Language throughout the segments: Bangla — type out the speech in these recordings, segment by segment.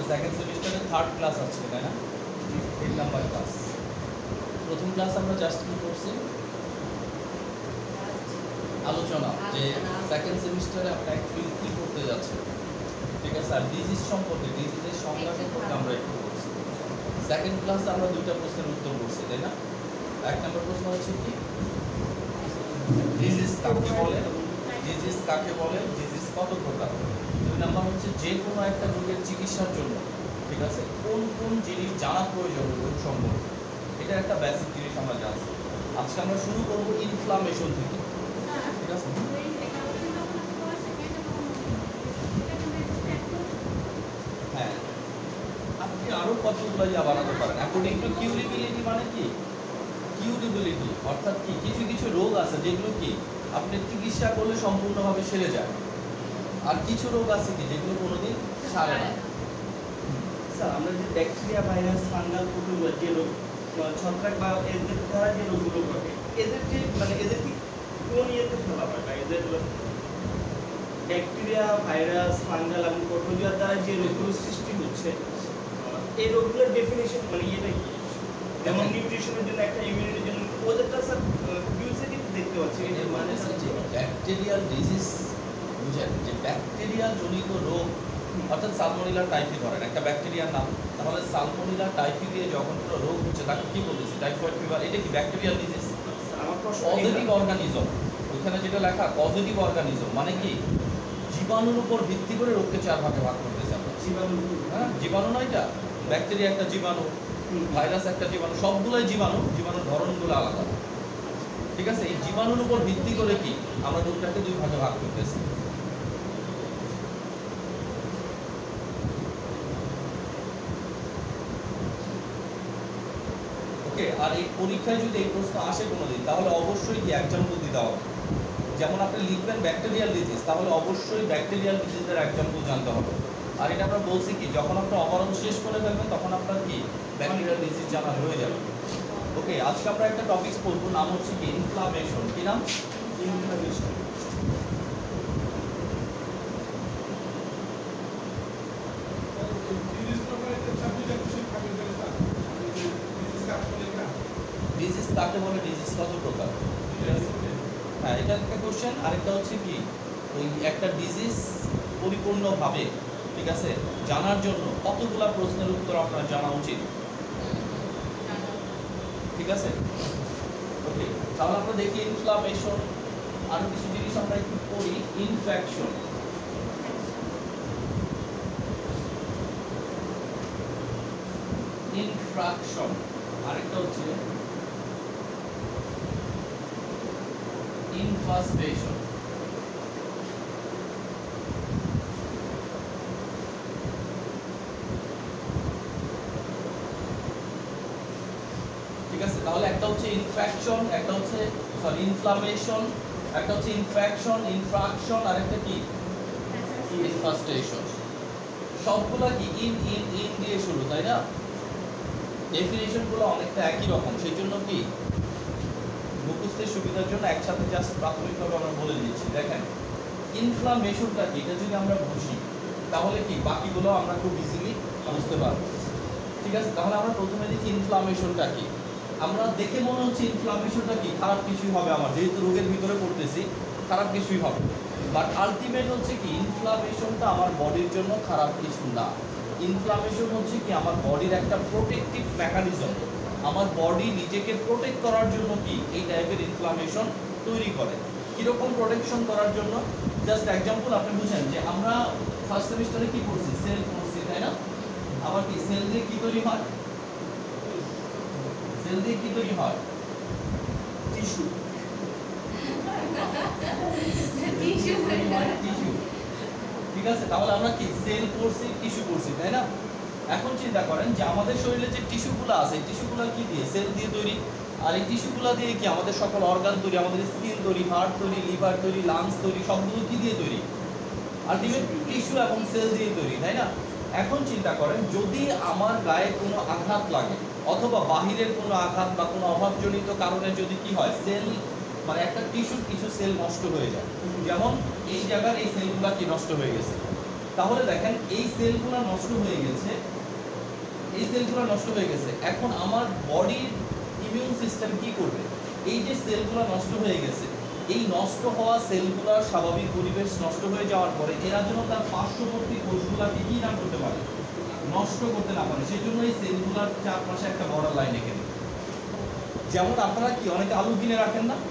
সেকেন্ড সেমিস্টারের থার্ড ক্লাস আছে তাই না? 3 নাম্বার ক্লাস। প্রথম ক্লাস আমরা জাস্ট কি করছি, আলোচনা যে সেকেন্ড সেমিস্টারে আমরা অ্যাকচুয়ালি কী করতে যাচ্ছি, ঠিক আছে। আর ডিজিজ সম্পর্কে, ডিজিজের সংজ্ঞা সম্পর্কে আমরা একটু করছি। সেকেন্ড ক্লাসে আমরা দুইটা প্রশ্নের উত্তর করছি তাই না? এক নম্বর প্রশ্ন হচ্ছে কি, ডিজিজ কাকে বলে, ডিজিজ কাকে বলে, ডিজিজ কত প্রকার। দুই নাম্বার হচ্ছে যে কোনো একটা রোগের চিকিৎসার জন্য, ঠিক আছে, কোন কোন জিনিস জানা প্রয়োজন রোগ সম্পর্কে, এটা একটা বেসিক জিনিস আমরা জানছি। আজকে আমরা শুরু করব ইনফ্লামেশন থেকে, ঠিক আছে। হ্যাঁ, আপনি আরও কতগুলো বানাতে পারেন অ্যাকর্ডিং টু কিউরেবিলিটি। মানে কি কিউরেবিলিটি, অর্থাৎ কি কিছু কিছু রোগ আছে যেগুলো কি আপনি চিকিৎসা করলে সম্পূর্ণভাবে সেরে যায়, আর কিছু রোগ আছে কি যেগুলো কোনোদিন সারে না। স্যার আমরা যে ব্যাকটেরিয়া, ভাইরাস, ফাঙ্গাল, প্রোটোজোয়া যে রোগ, ছত্রাক বা এদের দ্বারা যে রোগগুলো ঘটে, এদের যে মানে এদের কি কোন ইয়েতে ফেলা হয়, বা এদের ব্যাকটেরিয়া, ভাইরাস, ফাঙ্গাল এবং প্রোটোজোয়ার দ্বারা যে রোগগুলো সৃষ্টি হচ্ছে, এই রোগগুলোর ডেফিনিশন মানে এটা কি? যেমন নিউট্রিশনের জন্য, একটা ইমিউনিটির জন্য, ওদেরটা স্যার ইউজেটিভ দেখতে পাচ্ছি। এর মানে হচ্ছে ব্যাকটেরিয়াল ডিজিজ, বুঝেন, যে ব্যাকটেরিয়া জনিত রোগ, অর্থাৎ সালমোনেলা টাইফি ধরেন একটা ব্যাকটেরিয়ার নাম, তাহলে সালমোনেলা টাইফি দিয়ে যখন কোনো রোগ হচ্ছে তাকে কি বলতেছি, টাইফয়েড ফিভার, এটা কি ব্যাকটেরিয়াল ডিজিজ? আমার প্রশ্ন পজিটিভ অর্গানিজম, ওইখানে যেটা লেখা পজিটিভ অর্গানিজম মানে কি জীবাণুর উপর ভিত্তি করে রোগকে 4 ভাগে ভাগ করতেছে আমরা। জীবাণু, হ্যাঁ, জীবাণু নয় এটা, ব্যাকটেরিয়া একটা জীবাণু, ভাইরাস একটা জীবাণু, সবগুলোই জীবাণু, জীবাণুর ধরনগুলো আলাদা, ঠিক আছে। এই জীবাণুর উপর ভিত্তি করে কি আমরা রোগটাকে 2 ভাগে ভাগ করতেছি। ওকে, আর এই পরীক্ষায় যদি এই প্রশ্ন আসে কোনোদিন, তাহলে অবশ্যই কি এক্সাম্পল দিতে হবে। যেমন আপনি লিখবেন ব্যাকটেরিয়াল ডিজিজ, তাহলে অবশ্যই ব্যাকটেরিয়াল ডিজিজের এক্সাম্পল জানতে হবে। আর এটা আমরা বলছি কি যখন আপনি ওভারঅল শেষ করে ফেলবেন তখন আপনার কি ব্যাকটেরিয়াল ডিজিজ জানা হয়ে যাবে। ওকে, আজকে আমরা একটা টপিক পড়বো, নাম হচ্ছে কি ইনফ্লামেশন। কি নাম? ইনফ্লামেশন। ডিজিজ কাকে বলে, ডিজিজ কত প্রকার? হ্যাঁ, এটা একটা কোশ্চেন। আরেকটা হচ্ছে কি ওই একটা ডিজিজ পরিপূর্ণভাবে, ঠিক আছে, জানার জন্য কতগুলা প্রশ্নের উত্তর আপনার জানা উচিত, ঠিক আছে। ওকে, তাহলে আমরা দেখি ইনফ্লামেশন। আরো কিছু জিনিস আমরা একটু পড়ি। ইনফেকশন, ইনফ্রাকশন, আরেকটা হচ্ছে ইনফাস্টেশন। ঠিক আছে, তাহলে একটা হচ্ছে ইনফেকশন, একটা হচ্ছে সরি ইনফ্লামেশন, একটা হচ্ছে ইনফেকশন, ইনফ্রাকশন, আর একটা কি ইনফাস্টেশন। সবগুলা কি ইন ইন ইন দিয়ে শুরু, তাই না? ডেফিনিশনগুলো অনেকটা একই রকম, সেই জন্য কি মুখস্থের সুবিধার জন্য একসাথে জাস্ট প্রাথমিকভাবে আমরা বলে দিচ্ছি। দেখেন ইনফ্লামেশনটা কি, এটা যদি আমরা বুঝি তাহলে কি বাকিগুলো আমরা খুব ইজিলি বুঝতে পারবো, ঠিক আছে। তাহলে আমরা প্রথমে দেখি ইনফ্লামেশনটা কি। আমরা দেখে মনে হচ্ছে ইনফ্লামেশনটা কি খারাপ কিছুই হবে, আমার যেহেতু রোগের ভিতরে পড়তেছি খারাপ কিছুই হবে, বাট আলটিমেট হচ্ছে কি ইনফ্লামেশনটা আমার বডির জন্য খারাপ কিছু না। ইনফ্লামেশন হচ্ছে কি আমার বডির একটা প্রোটেক্টিভ মেকানিজম, আমার বডি নিজেকে প্রোটেক্ট করার জন্য কি এই টাইপের ইনফ্লামেশন তৈরি করে। কীরকম প্রোটেকশন করার জন্য, জাস্ট এক্সাম্পল আপনি বুঝেন যে আমরা ফার্স্ট সেমিস্টারে কি করছি, সেল করছি, তাই না? আবার কি সেল দিয়ে কি তৈরি হয়, সেল দিয়ে কি তৈরি হয়, টিস্যু, টিস্যু, ঠিক আছে। তাহলে আমরা কি সেল করছি, টিস্যু করছি, তাই না? এখন চিন্তা করেন যে আমাদের শরীরে যে টিস্যুগুলো আছে, টিস্যুগুলো কি দিয়ে, সেল দিয়ে তৈরি। আর এই টিস্যুগুলো দিয়ে কি আমাদের সকল অর্গান তৈরি, আমাদের স্কিন তৈরি, হার্ট তৈরি, লিভার তৈরি, লাংস তৈরি, সবগুলো কি দিয়ে তৈরি, আলটিমেট টিস্যু এবং সেল দিয়ে তৈরি, তাই না? এখন চিন্তা করেন যদি আমার গায়ে কোনো আঘাত লাগে অথবা বাহিরের কোনো আঘাত বা কোনো অভাবজনিত কারণে যদি কি হয়, সেল মানে একটা টিস্যুর কিছু সেল নষ্ট হয়ে যায়, যেমন এই জায়গার এই সেলগুলো কি নষ্ট হয়ে গেছে, তাহলে দেখেন এই সেলগুলো নষ্ট হয়ে গেছে, এই সেলগুলো নষ্ট হয়ে গেছে। এখন আমার বডির ইমিউন সিস্টেম কি করবে? এই যে সেলগুলো নষ্ট হয়ে গেছে, এই নষ্ট হওয়া সেলগুলোর স্বাভাবিক পরিবেশ নষ্ট হয়ে যাওয়ার পরে এরা যেন তার পার্শ্ববর্তী কোষগুলোকে কি না করতে পারে, নষ্ট করতে না পারে, সেই জন্য এই সেলগুলোর চারপাশে একটা বর্ডার লাইন এঁকে দিই। যেমন আপনারা কি অনেকে আলু কিনে রাখেন না,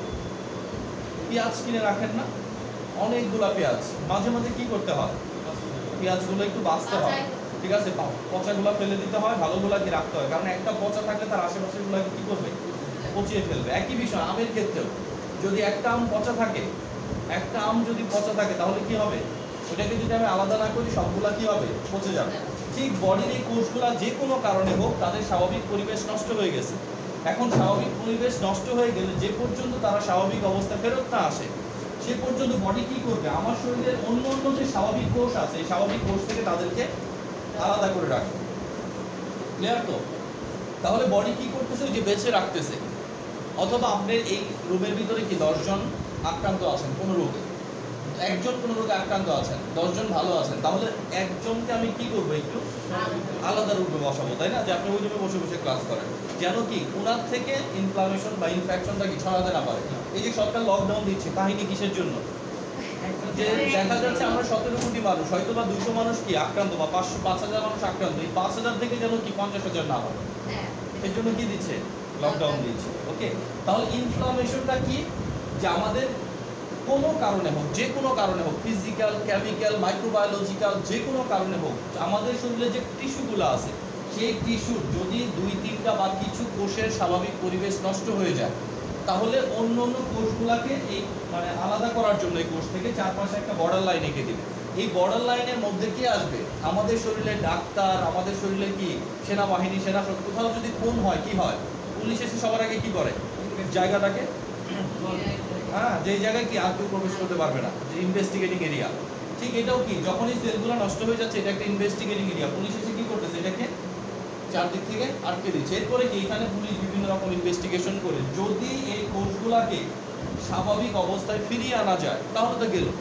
পেঁয়াজ কিনে রাখেন না, অনেকগুলা পেঁয়াজ, মাঝে মাঝে কি করতে হয়, পেঁয়াজগুলো একটু বাঁচতে হয়, ঠিক আছে, পচাগুলো ফেলে দিতে হয়, ভালোগুলাকে রাখতে হয়, কারণ একটা পচা থাকলে তার আশেপাশের গুলাকে কি করবে, পচিয়ে ফেলবে। একই বিষয় আমের ক্ষেত্রেও, যদি একটা আম পচা থাকে, একটা আম যদি পচা থাকে তাহলে কি হবে, ওটাকে যদি আমি আলাদা না করি সবগুলা কি হবে, পচে যাবে। ঠিক বডির এই কোষগুলা যে কোনো কারণে হোক তাদের স্বাভাবিক পরিবেশ নষ্ট হয়ে গেছে। এখন স্বাভাবিক পরিবেশ নষ্ট হয়ে গেলে যে পর্যন্ত তারা স্বাভাবিক অবস্থায় ফেরত না আসে সে পর্যন্ত বডি কি করবে, আমার শরীরের অন্য অন্য যে স্বাভাবিক কোষ আছে এই স্বাভাবিক কোষ থেকে তাদেরকে আলাদা করে রাখবে। ক্লিয়ার তো? তাহলে বডি কি করতেছে, যে বেঁচে রাখতেছে। অথবা আপনার এই রুমের ভিতরে কি 10 জন আক্রান্ত আছেন কোনো রোগে, একজন কোনো রোগে আক্রান্ত আছেন, 10 জন ভালো আছেন, তাহলে একজনকে আমি কি করবো, একটু আলাদা রুমে বসাবো, তাই না, যে আপনি ওই রুমে বসে বসে ক্লাস করেন, যেন কি ওনার থেকে ইনফ্লামেশন বা ইনফেকশনটা কি ছড়াতে না পারে। এই যে সরকার লকডাউন দিচ্ছে, কাহিনী কিসের জন্য, যে দেখা যাচ্ছে আমরা 17 কোটি মানুষ, হয়তো বা 200 মানুষ কি আক্রান্ত বা 5,000 মানুষ আক্রান্ত, এই 5,000 থেকে যেন কি 50,000 না হয়, এর জন্য কি দিচ্ছে, লকডাউন দিচ্ছে। ওকে, তাহলে ইনফ্লামেশনটা কি, যে আমাদের কোনো কারণে হোক, যে কোনো কারণে হোক, ফিজিক্যাল, কেমিক্যাল, মাইক্রোবায়োলজিক্যাল, যে কোনো কারণে হোক, আমাদের শরীরে যে টিস্যুগুলো আছে সেই টিস্যুর যদি 2-3টা বা কিছু কোষের স্বাভাবিক পরিবেশ নষ্ট হয়ে যায় তাহলে অন্য অন্য কোষগুলোকে এই মানে আলাদা করার জন্য এই কোষ থেকে চারপাশে একটা বর্ডার লাইন এঁকে দিবে। এই বর্ডার লাইনের মধ্যে কি আসবে, আমাদের শরীরে ডাক্তার, আমাদের শরীরে কি সেনাবাহিনী, সেনা, কোথাও যদি খুন হয় কি হয়, পুলিশ এসে সবার আগে কি করে, জায়গাটাকে, হ্যাঁ, যে জায়গায় কি আর কেউ প্রবেশ করতে পারবে না, যে ইনভেস্টিগেটিং এরিয়া। ঠিক এটাও কি, যখন এই সেলগুলো নষ্ট হয়ে যাচ্ছে এটা একটা ইনভেস্টিগেটিং এরিয়া, পুলিশ এসে কি করতেছে, এটাকে চারদিক থেকে আটকে দিচ্ছে। এরপরে কি, এখানে পুলিশ বিভিন্ন রকম ইনভেস্টিগেশন করে যদি এই কোষগুলোকে স্বাভাবিক অবস্থায় ফিরিয়ে আনা যায় তাহলে তো গেল,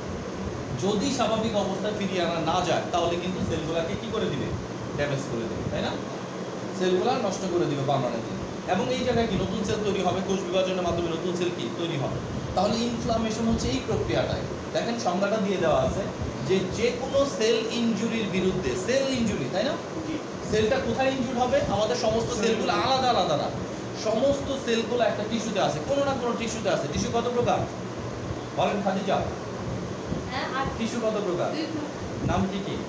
যদি স্বাভাবিক অবস্থায় ফিরিয়ে আনা না যায় তাহলে কিন্তু সেলগুলোকে কি করে দিবে, ড্যামেজ করে দিবে, তাই না, সেলগুলো নষ্ট করে দিবে পার্মানেন্টলি। এবং এই জায়গায় কি নতুন সেল তৈরি হবে, কোষ বিভাজনের মাধ্যমে নতুন সেল কি তৈরি হবে। তাহলে ইনফ্লামেশন হচ্ছে এই প্রক্রিয়াটাই। দেখেন সংজ্ঞাটা দিয়ে দেওয়া আছে যে যে কোনো সেল ইনজুরির বিরুদ্ধে, সেল ইনজুরি, তাই না, সেলটা কোথায় ইনজুর হবে, আমাদের সমস্ত সেলগুলো আলাদা আলাদা না, সমস্ত সেলগুলো একটা টিস্যুতে আছে, কোনো না কোনো টিস্যুতে আছে। টিস্যু কত প্রকার বলেন খাদিজা, টিস্যু কত প্রকার, নাম কি কি,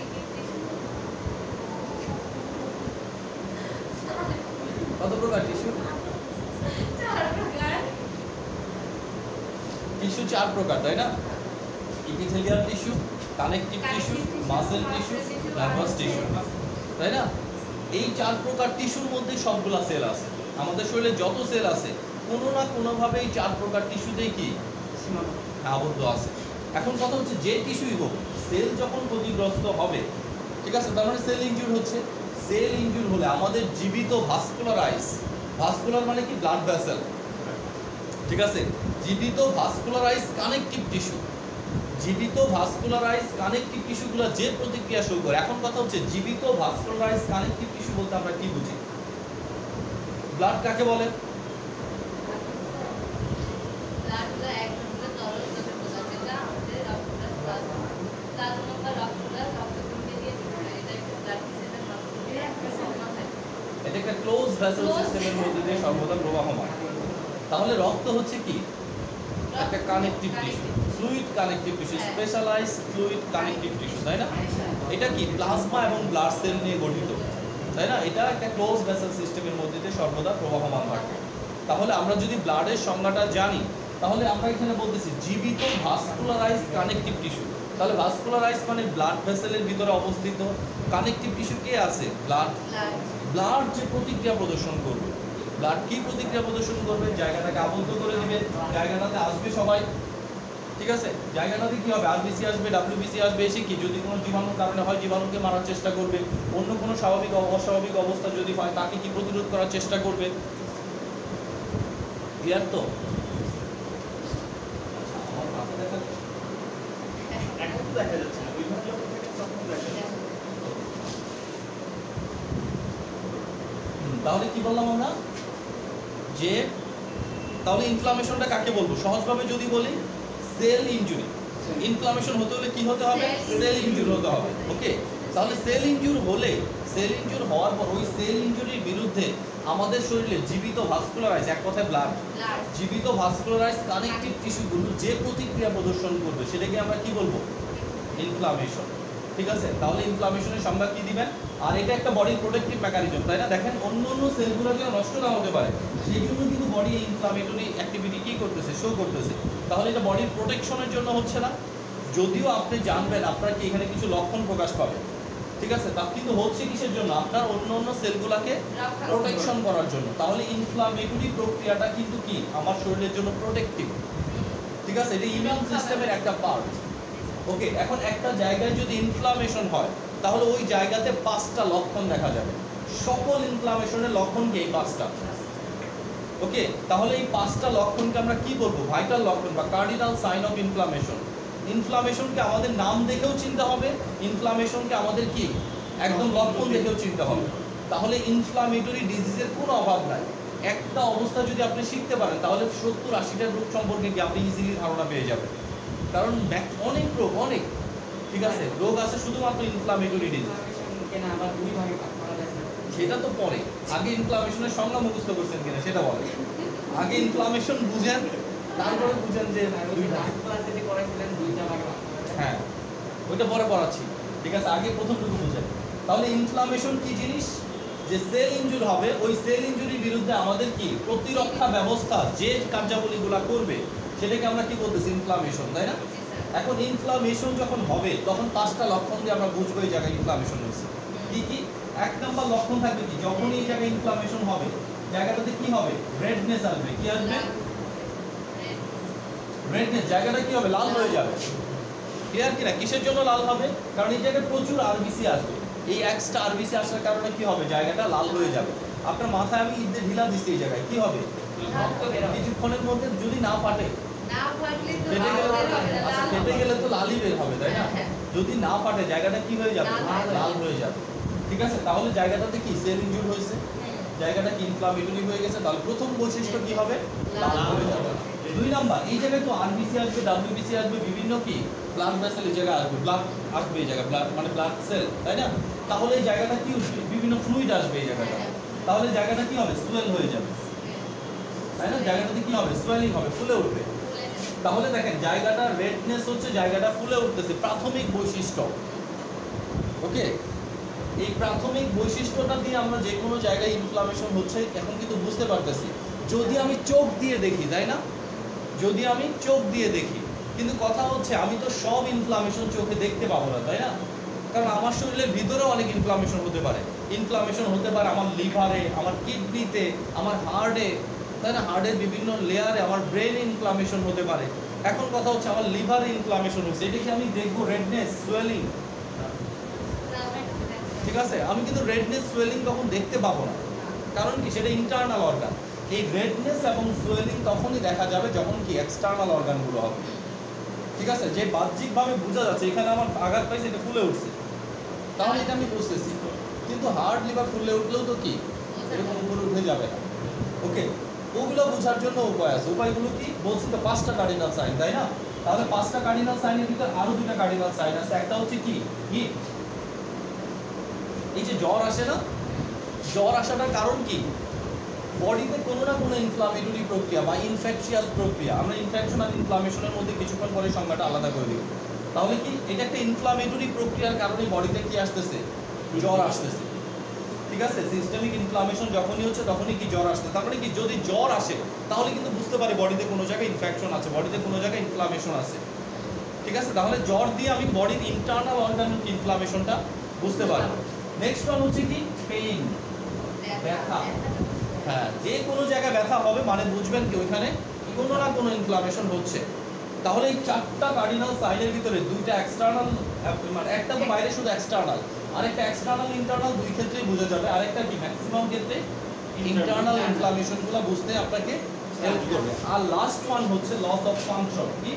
কত প্রকার টিস্যু, টিস্যু 4 প্রকার, তাই না, epithelial tissue, connective tissue, muscle tissue, nervous tissue, তাই না। এই 4 প্রকার টিস্যুর মধ্যে সবগুলা সেল আছে, আমাদের শরীরে যত সেল আছে কোনো না কোনোভাবে এই 4 প্রকার টিস্যুতেই কি আবদ্ধ আছে। এখন কথা হচ্ছে যে টিস্যুই হোক, সেল যখন ক্ষতিগ্রস্ত হবে, ঠিক আছে, তার মানে সেল ইনজুর হচ্ছে, সেল ইনজুর হলে আমাদের জীবিত ভাস্কুলারাইজ, ভাস্কুলার মানে কি ব্লাড ভেসেল, ঠিক আছে, জীবিত ভাস্কুলারাইজ কানেকটিভ টিস্যু, জীবিত ভাস্কুলারাইজ কানেকটিভ টিস্যুগুলো যে প্রতিক্রিয়া শুরু করে। এখন কথা হচ্ছে জীবিত ভাস্কুলারাইজ কানেকটিভ টিস্যু বলতে আমরা কি বুঝি, ব্লাড কাকে বলে, এটা একটা ক্লোজ ভেসেল সিস্টেমের মধ্যে দিয়ে সর্বদা প্রবাহমান। তাহলে রক্ত হচ্ছে কি, একটা connective tissue, fluid connective tissue, specialized fluid connective tissue, তাই না। এটা কি প্লাজমা এবং ব্লাড সেল নিয়ে গঠিত, তাই না। এটা একটা ক্লোজ ভেসেল সিস্টেমের মধ্যে দিয়ে সর্বদা প্রবাহমান থাকে। তাহলে আমরা যদি ব্লাডের সংজ্ঞাটা জানি তাহলে আমরা এখানে বলতেছি জীবিত ভাস্কুলারাইজ কানেকটিভ টিস্যু। তাহলে ভাস্কুলারাইজ মানে ব্লাড ভেসেলের ভিতরে অবস্থিত, কানেকটিভ টিস্যু কে আছে, ব্লাড, ব্লাড যে প্রতিক্রিয়া প্রদর্শন করবে, ব্লাড কি প্রতিক্রিয়া প্রদর্শন করবে, জায়গাটাকে আবদ্ধ করে দিবে, জায়গাটাতে আসবে সবাই, ঠিক আছে, জায়গাটাতে কি হবে, আরবিসি আসবে, ডাব্লিউবিসি আসবে, এসে কি যদি কোনো জীবাণুর কারণে হয় জীবাণুকে মারার চেষ্টা করবে, অন্য কোনো স্বাভাবিক অস্বাভাবিক অবস্থা যদি হয় তাকে কি প্রতিরোধ করার চেষ্টা করবে। ক্লিয়ার তো? এখন তো দেখা যাচ্ছে না, ওইভাবে তাহলে কি বললাম আমরা যে তাহলে ইনফ্লামেশনটা কাকে বলবো? সহজভাবে যদি বলি সেল ইনজুরি। ইনফ্লামেশন হতে হলে কি হতে হবে? সেল ইনজুরি হতে হবে। ওকে, তাহলে সেল ইনজুর হলে, সেল ইনজুর হওয়ার পর ওই সেল ইনজুরির বিরুদ্ধে আমাদের শরীরে জীবিত ভাস্কুলারাইজ, এক কথায় ব্লাড, জীবিত ভাস্কুলারাইজ কানেকটিভ টিস্যুগুলো যে প্রতিক্রিয়া প্রদর্শন করবে সেটাকে আমরা কি বলবো? ইনফ্লামেশন। ঠিক আছে, তাহলে ইনফ্লামেশনের সংজ্ঞা কি দিবেন? আর এটা একটা বডির প্রোটেক্টিভ মেকানিজম, তাই না? দেখেন অন্য অন্য সেলগুলো যেন নষ্ট না হতে পারে সেই জন্য কিন্তু বডি ইনফ্লামেটরি অ্যাক্টিভিটি কি করতেছে? শো করতেছে। তাহলে এটা বডির প্রোটেকশনের জন্য হচ্ছে না? যদিও আপনি জানবেন আপনার কি এখানে কিছু লক্ষণ প্রকাশ পাবে, ঠিক আছে, তা কিন্তু হচ্ছে কিসের জন্য? আপনার অন্য অন্য সেলগুলোকে প্রোটেকশন করার জন্য। তাহলে ইনফ্লামেটরি প্রক্রিয়াটা কিন্তু কি আমার শরীরের জন্য প্রোটেক্টিভ। ঠিক আছে, এটা ইমিউন সিস্টেমের একটা পার্ট। ওকে, এখন একটা জায়গায় যদি ইনফ্লামেশন হয় তাহলে ওই জায়গাতে 5টা লক্ষণ দেখা যাবে। সকল ইনফ্লামেশনের লক্ষণ কি? এই 5টা। ওকে, তাহলে এই 5টা লক্ষণকে আমরা কি বলবো? ভাইটাল লক্ষণ বা কার্ডিনাল সাইন অফ ইনফ্লামেশন। ইনফ্লামেশনকে আমাদের নাম দেখেও চিনতে হবে, ইনফ্লামেশনকে আমাদের কি একদম লক্ষণ দেখেও চিনতে হবে। তাহলে ইনফ্লামেটরি ডিজিজের কোনো অভাব নাই। একটা অবস্থা যদি আপনি শিখতে পারেন তাহলে 70-80টা রোগ সম্পর্কে কি আপনি ইজিলি ধারণা পেয়ে যাবেন। কারণ অনেক রোগ, অনেক, ঠিক আছে, রোগ আছে শুধুমাত্র ইনফ্লামেটরি ডিজিজ। সেটা তো পরে, আগে ইনফ্লামেশনের সংজ্ঞা মুখস্থ করছেন কিনা সেটা বলেন। আগে ইনফ্লামেশন বুঝেন, তারপরে বুঝেন যে হ্যাঁ ওইটা পরে পড়াচ্ছি, ঠিক আছে, আগে প্রথমটুকু বুঝেন। তাহলে ইনফ্লামেশন কি জিনিস? যে সেল ইনজুরি হবে, ওই সেল ইনজুরির বিরুদ্ধে আমাদের কি প্রতিরক্ষা ব্যবস্থা যে কার্যাবলীগুলো করবে সেটাকে আমরা কি বলতেছি? ইনফ্লামেশন, তাই না? এখন ইনফ্লামেশন যখন হবে তখন 5টা লক্ষণ দিয়ে আমরা বুঝবো এই জায়গায় ইনফ্লামেশন হয়েছে। কি কি? 1 নম্বর লক্ষণ থাকবে কি? যখন এই জায়গায় ইনফ্লামেশন হবে জায়গাটাতে কি হবে? রেডনেস আসবে। কি আসবে? রেডনেস। জায়গাটা কি হবে? লাল হয়ে যাবে। ক্লিয়ার কিনা? কিসের জন্য লাল হবে? কারণ এই জায়গায় প্রচুর আরবিসি আসবে। এই এক্সট্রা আরবিসি আসার কারণে কি হবে? জায়গাটা লাল হয়ে যাবে। আপনার মাথায় আমি ঈদে ঢিলা দিচ্ছি, এই জায়গায় কি হবে? কিছুক্ষণের মধ্যে যদি না ফাটে, ফেটে গেলে তো লালই বের হবে, তাই না? যদি না ফাটে জায়গাটা কি হয়ে যাবে? লাল হয়ে যাবে। ঠিক আছে, তাহলে জায়গাটাতে কি সেল ইনজুর হয়েছে, জায়গাটা কি ইনফ্লামেটরি হয়ে গেছে। তাহলে প্রথম বৈশিষ্ট্য কি হবে? লাল হয়ে যাবে। 2 নাম্বার, এই জায়গায় তো আরবিসি আসবে, ডাব্লিউবিসি আসবে, বিভিন্ন কি ব্লাড ভেসেল এই জায়গায় আসবে, ব্লাড আসবে এই জায়গায়, ব্লাড মানে ব্লাড সেল, তাই না? তাহলে এই জায়গাটা কি উঠবে? বিভিন্ন ফ্লুইড আসবে এই জায়গাটা। তাহলে জায়গাটা কি হবে? সোয়েল হয়ে যাবে, তাই না? জায়গাটাতে কি হবে? সোয়েলিং হবে, ফুলে উঠবে। তাহলে দেখেন জায়গাটা রেডনেস হচ্ছে, জায়গাটা ফুলে উঠতেছে, প্রাথমিক বৈশিষ্ট্য। ওকে, এই প্রাথমিক বৈশিষ্ট্যটা দিয়ে আমরা যে কোনো জায়গায় ইনফ্লামেশন হচ্ছে এখন কিন্তু বুঝতে পারতেছি যদি আমি চোখ দিয়ে দেখি, তাই না? যদি আমি চোখ দিয়ে দেখি, কিন্তু কথা হচ্ছে আমি তো সব ইনফ্লামেশন চোখে দেখতে পাবো না, তাই না? কারণ আমার শরীরের ভিতরেও অনেক ইনফ্লামেশন হতে পারে। ইনফ্লামেশন হতে পারে আমার লিভারে, আমার কিডনিতে, আমার হার্টে, তাই না? হার্টের বিভিন্ন লেয়ারে, আমার ব্রেনে ইনফ্লামেশন হতে পারে। এখন কথা হচ্ছে আমার লিভারে ইনফ্লামেশন হচ্ছে, এটা কি আমি দেখবো? রেডনেস, সোয়েলিং, ঠিক আছে, আমি কিন্তু রেডনেস সোয়েলিং তখন দেখতে পাবো না। কারণ কি? সেটা ইন্টারনাল অর্গান। এই রেডনেস এবং সোয়েলিং তখনই দেখা যাবে যখন কি এক্সটার্নাল অর্গানগুলো হবে। ঠিক আছে, যে বাহ্যিকভাবে বোঝা যাচ্ছে এখানে আমার আঘাত পাইছে, এটা ফুলে উঠছে, তাহলে এটা আমি বুঝতেছি। কিন্তু হার্ট, লিভার ফুলে উঠলেও তো কি এরকম উপরে উঠে যাবে না। ওকে, ওগুলো বোঝার জন্য উপায় আছে। উপায়গুলো কি? বলছি তো 5টা কার্ডিনাল সাইন, তাই না? তাহলে 5টা কার্ডিনাল সাইনের ভিতরে আরো 2টা কার্ডিনাল সাইন আছে। একটা হচ্ছে কি? হিট। এই যে জ্বর আসে না, জ্বর আসাটার কারণ কি? বডিতে কোনো না কোনো ইনফ্লামেটরি প্রক্রিয়া বা ইনফেকশিয়াস প্রক্রিয়া। আমরা ইনফেকশন আর ইনফ্লামেশনের মধ্যে কিছুক্ষণ পরে সংজ্ঞাটা আলাদা করে দিব। তাহলে কি এটা একটা ইনফ্লামেটরি প্রক্রিয়ার কারণে বডিতে কি আসতেছে? জ্বর আসতেছে। ঠিক আছে, সিস্টেমিক ইনফ্লামেশন যখনই হচ্ছে তখনই কি জ্বর আসছে। তার মানে কি যদি জ্বর আসে তাহলে কিন্তু বুঝতে পারি বডিতে কোনো জায়গায় ইনফেকশন আছে, বডিতে কোনো জায়গায় ইনফ্লামেশন আছে। ঠিক আছে, তাহলে জ্বর দিয়ে আমি বডির ইন্টারনাল অর্গান ইনফ্লামেশনটা বুঝতে পারবো। নেক্সট ওয়ান হচ্ছে কি? পেইন, ব্যথা। হ্যাঁ, যে কোনো জায়গায় ব্যথা হবে মানে বুঝবেন কি ওইখানে কোনো না কোনো ইনফ্লামেশন হচ্ছে। তাহলে এই 4টা কার্ডিনাল সাইনের ভিতরে 2টা এক্সটার্নাল, মানে একটা তো বাইরে শুধু এক্সটার্নাল, আরেকটা এক্সটার্নাল ইন্টারনাল, দুই ক্ষেত্রেই বোঝা যাবে। আরেকটা কি? ম্যাক্সিমাম ক্ষেত্রে ইন্টারনাল ইনফ্লামেশনগুলো বুঝতে আপনাকে হেল্প করবে। আর লাস্ট ওয়ান হচ্ছে লস অফ ফাংশন। কি?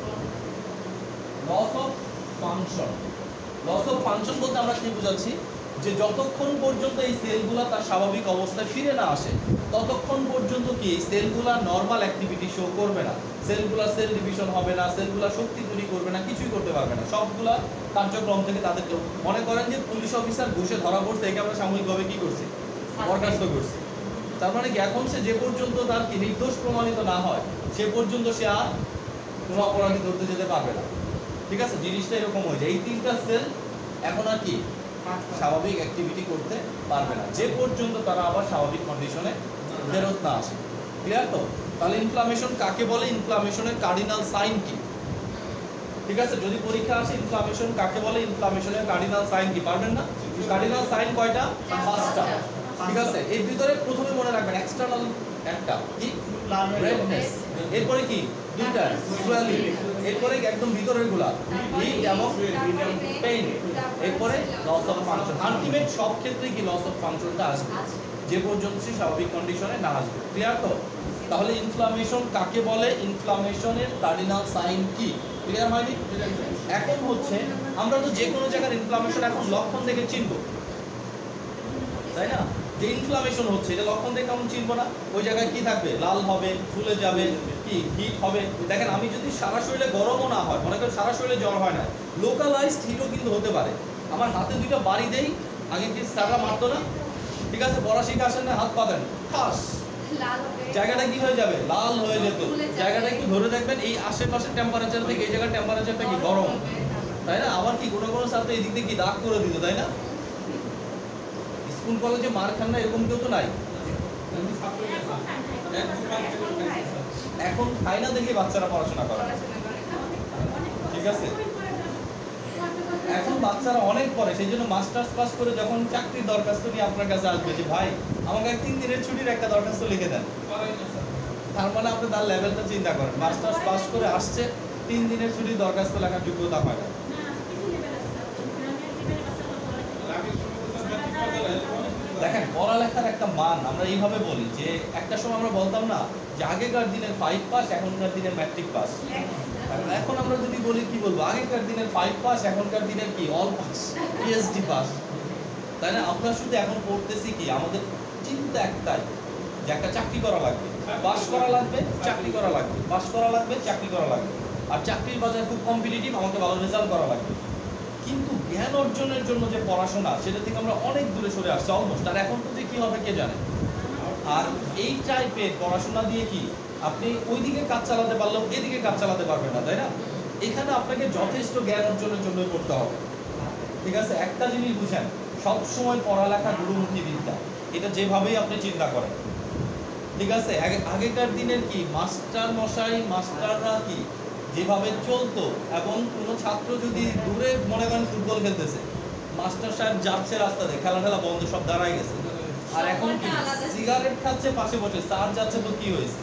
Loss of function. Loss of function বলতে আমরা কি বোঝাচ্ছি? যে যতক্ষণ পর্যন্ত এই সেলগুলা তার স্বাভাবিক অবস্থায় ফিরে না আসে ততক্ষণ পর্যন্ত কি এই সেলগুলা নর্মাল অ্যাক্টিভিটি শো করবে না, সেলগুলা সেল ডিভিশন হবে না, সেলগুলা শক্তি তৈরি করবে না, কিছুই করতে পারবে না, সবগুলা কার্যক্রম থেকে তাদেরকে মনে করেন যে পুলিশ অফিসার ঘুষে ধরা পড়ছে, একে আমরা সাময়িকভাবে কি করছি, বরখাস্ত করছি। তার মানে কি এখন সে যে পর্যন্ত তার কি নির্দোষ প্রমাণিত না হয় সে পর্যন্ত সে আর কোনো অপরাধী ধরতে যেতে পারবে না। ঠিক আছে, জিনিসটা এরকম হয়ে যায়। এই তিনটা সেল এখন আর কি স্বাভাবিক অ্যাক্টিভিটি করতে পারবে না যে পর্যন্ত তারা আবার স্বাভাবিক কন্ডিশনে ফেরত না আসে। ক্লিয়ার তো? তাহলে ইনফ্লামেশন কাকে বলে, ইনফ্লামেশনের কার্ডিনাল সাইন কি? ঠিক আছে, যদি পরীক্ষা আসে ইনফ্লামেশন কাকে বলে, ইনফ্লামেশনের কার্ডিনাল সাইন কি? পারবেন না? কার্ডিনাল সাইন কয়টা? 5টা। ঠিক আছে, এর ভিতরে প্রথমে মনে রাখবেন এক্সটার্নাল একটা কি, রেডনেস, এরপরে কি দুইটা সোয়েলিং, এরপরে একদম ভিতরের গুলা হিট এবং পেইন, এরপরে লস অফ ফাংশন। আলটিমেট সব ক্ষেত্রে কি লস অফ ফাংশনটা আসবে যে পর্যন্ত সে স্বাভাবিক কন্ডিশনে না আসবে। ক্লিয়ার তো? তাহলে ইনফ্লামেশন কাকে বলে, ইনফ্লামেশনের কার্ডিনাল সাইন কি? ক্লিয়ার হয়নি? এখন হচ্ছে আমরা তো যে কোনো জায়গার ইনফ্লামেশন এখন লক্ষণ দেখে চিনব, তাই না? যে ইনফ্লামেশন হচ্ছে এটা লক্ষণ দেখে আমরা চিনব না? ওই জায়গায় কি থাকবে, লাল হবে, ফুলে যাবে, কি হিট হবে। দেখেন আমি যদি সারা শরীরে গরমও না হয়, মনে করেন সারা শরীরে জ্বর হয় না, লোকালাইজড হিটও কিন্তু হতে পারে। আমার হাতে দুইটা বাড়ি দেই, আগে কি স্যাররা মারতো না? ঠিক আছে, পড়া শিখে আসেন না, হাত পাতেন ঠাস, জায়গাটা কি হয়ে যাবে, লাল হয়ে যেত। জায়গাটা একটু ধরে দেখবেন এই আশেপাশের টেম্পারেচার থেকে এই জায়গার টেম্পারেচারটা কি গরম, তাই না? আবার কি কোনো কোনো ছাত্র এই দিক থেকে কি দাগ করে দিত, তাই না? স্কুল কলেজে মার খান না এরকম কেউ তো নাই। এখন খায় না দেখে বাচ্চারা পড়াশোনা করে। ঠিক আছে, এখন বাচ্চারা অনেক পড়ে, সেই জন্য মাস্টার্স পাস করে যখন চাকরির দরখাস্ত নিয়ে আপনার কাছে আসবে যে ভাই আমাকে 3 দিনের ছুটির একটা দরখাস্ত লিখে দেন, তার মানে আপনি তার লেভেলটা চিন্তা করেন। মাস্টার্স পাস করে আসছে, 3 দিনের ছুটির দরখাস্ত লেখার যোগ্যতা হয় না। দেখেন পড়ালেখার একটা মান আমরা এইভাবে বলি যে একটা সময় আমরা বলতাম না যে আগেকার দিনের 5 পাস এখনকার দিনের ম্যাট্রিক পাস। এখন আমরা যদি বলি কি বলবো, আগেকার দিনের 5 পাস এখনকার দিনের কি অল পাস, পিএইচডি পাস, তাই না? আমরা শুধু এখন পড়তেছি কি, আমাদের চিন্তা একটাই যে একটা চাকরি করা লাগবে, পাস করা লাগবে, চাকরি করা লাগবে, পাস করা লাগবে, চাকরি করা লাগবে। আর চাকরির বাজার খুব কম্পিটিটিভ, আমাকে ভালো রেজাল্ট করা লাগবে। কিন্তু জ্ঞান অর্জনের জন্য যে পড়াশোনা সেটা থেকে আমরা অনেক দূরে সরে আসছি অলমোস্ট। আর এখন তো যে কি হবে কে জানে। আর এই টাইপের পড়াশোনা দিয়ে কি আপনি ওইদিকে কাজ চালাতে পারলেও এদিকে কাজ চালাতে পারবেন না, তাই না? এখানে আপনাকে যথেষ্ট জ্ঞান অর্জনের জন্য করতে হবে। ঠিক আছে, একটা জিনিস বুঝেন, সবসময় পড়ালেখা গুরুমুখী বিদ্যা, এটা যেভাবেই আপনি চিন্তা করেন। ঠিক আছে, আগেকার দিনের কি মাস্টার মশাই মাস্টাররা কি যেভাবে চলতো, এবং কোনো ছাত্র যদি দূরে মনে করেন ফুটবল খেলতেছে, মাস্টার সাহেব যাচ্ছে রাস্তাতে, খেলা ঠেলা বন্ধ, সব দাঁড়ায় গেছে। আর এখন কি সিগারেট খাচ্ছে পাশে বসে, স্যার যাচ্ছে তো কি হয়েছে,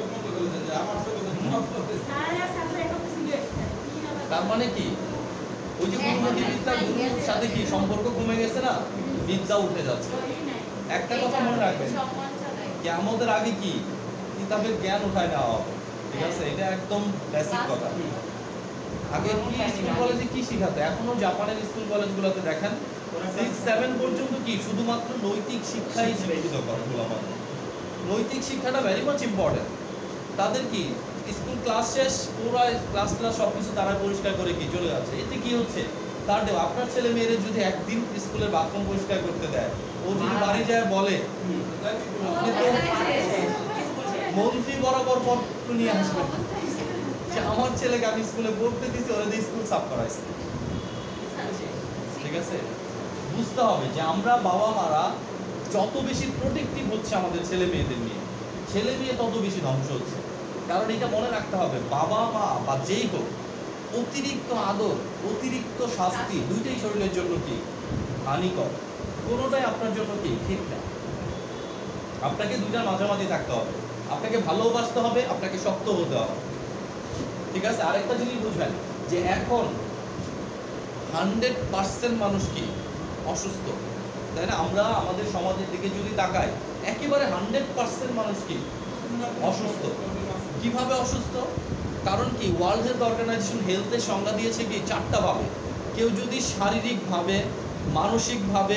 তার মানে কি ওই যে গুরুমুখী বিদ্যা, গুরুর সাথে কি সম্পর্ক কমে গেছে না, বিদ্যা উঠে যাচ্ছে। একটা কথা মনে রাখবেন, কিয়ামতের আগে কি কিতাবের জ্ঞান উঠায় নেওয়া হবে। ঠিক আছে, এটা একদম বেসিক কথা। আগে কি স্কুল কলেজে কি শিখাতে, এখনো জাপানের স্কুল কলেজগুলোতে দেখেন 6-7 পর্যন্ত কি শুধুমাত্র নৈতিক শিক্ষাই শিক্ষিত করে। নৈতিক শিক্ষাটা ভেরি মাচ ইম্পর্টেন্ট। তাদের কি স্কুল ক্লাস শেষ, পুরো ক্লাস সব কিছু তারা পরিষ্কার করে কি চলে যাচ্ছে। এতে কি হচ্ছে, তার আপনার ছেলে মেয়েরা যদি একদিন স্কুলের বাথরুম পরিষ্কার করতে দেয়, ও যদি বাড়ি যায় বলে মন্ত্রী বরাবর পত্র নিয়ে আসবেন যে আমার ছেলেকে আমি স্কুলে পড়তে দিচ্ছি, ওরা দিয়ে স্কুল সাফ করাইছে। ঠিক আছে, বুঝতে হবে যে আমরা বাবা মারা যত বেশি প্রোটেক্টিভ হচ্ছে আমাদের ছেলে মেয়েদের নিয়ে, ছেলে মেয়ে তত বেশি ধ্বংস হচ্ছে। কারণ এটা মনে রাখতে হবে, বাবা মা বা যেই হোক, অতিরিক্ত আদর অতিরিক্ত শাস্তি দুইটাই শরীরের জন্য কি হানিকর, কোনোটাই আপনার জন্য কি ঠিক না। আপনাকে দুইটার মাঝামাঝি থাকতে হবে, আপনাকে ভালোবাসতে হবে, আপনাকে শক্ত হতে হবে। ঠিক আছে, আরেকটা জিনিস বুঝবেন যে এখন 100% মানুষ কি অসুস্থ, তাই না? আমরা আমাদের সমাজের দিকে যদি তাকাই, একেবারে 100% মানুষ কি অসুস্থ। কিভাবে অসুস্থ? কারণ কি ওয়ার্ল্ড হেলথ অর্গানাইজেশন হেলথের সংজ্ঞা দিয়েছে কি 4টা ভাবে। কেউ যদি শারীরিকভাবে, মানসিকভাবে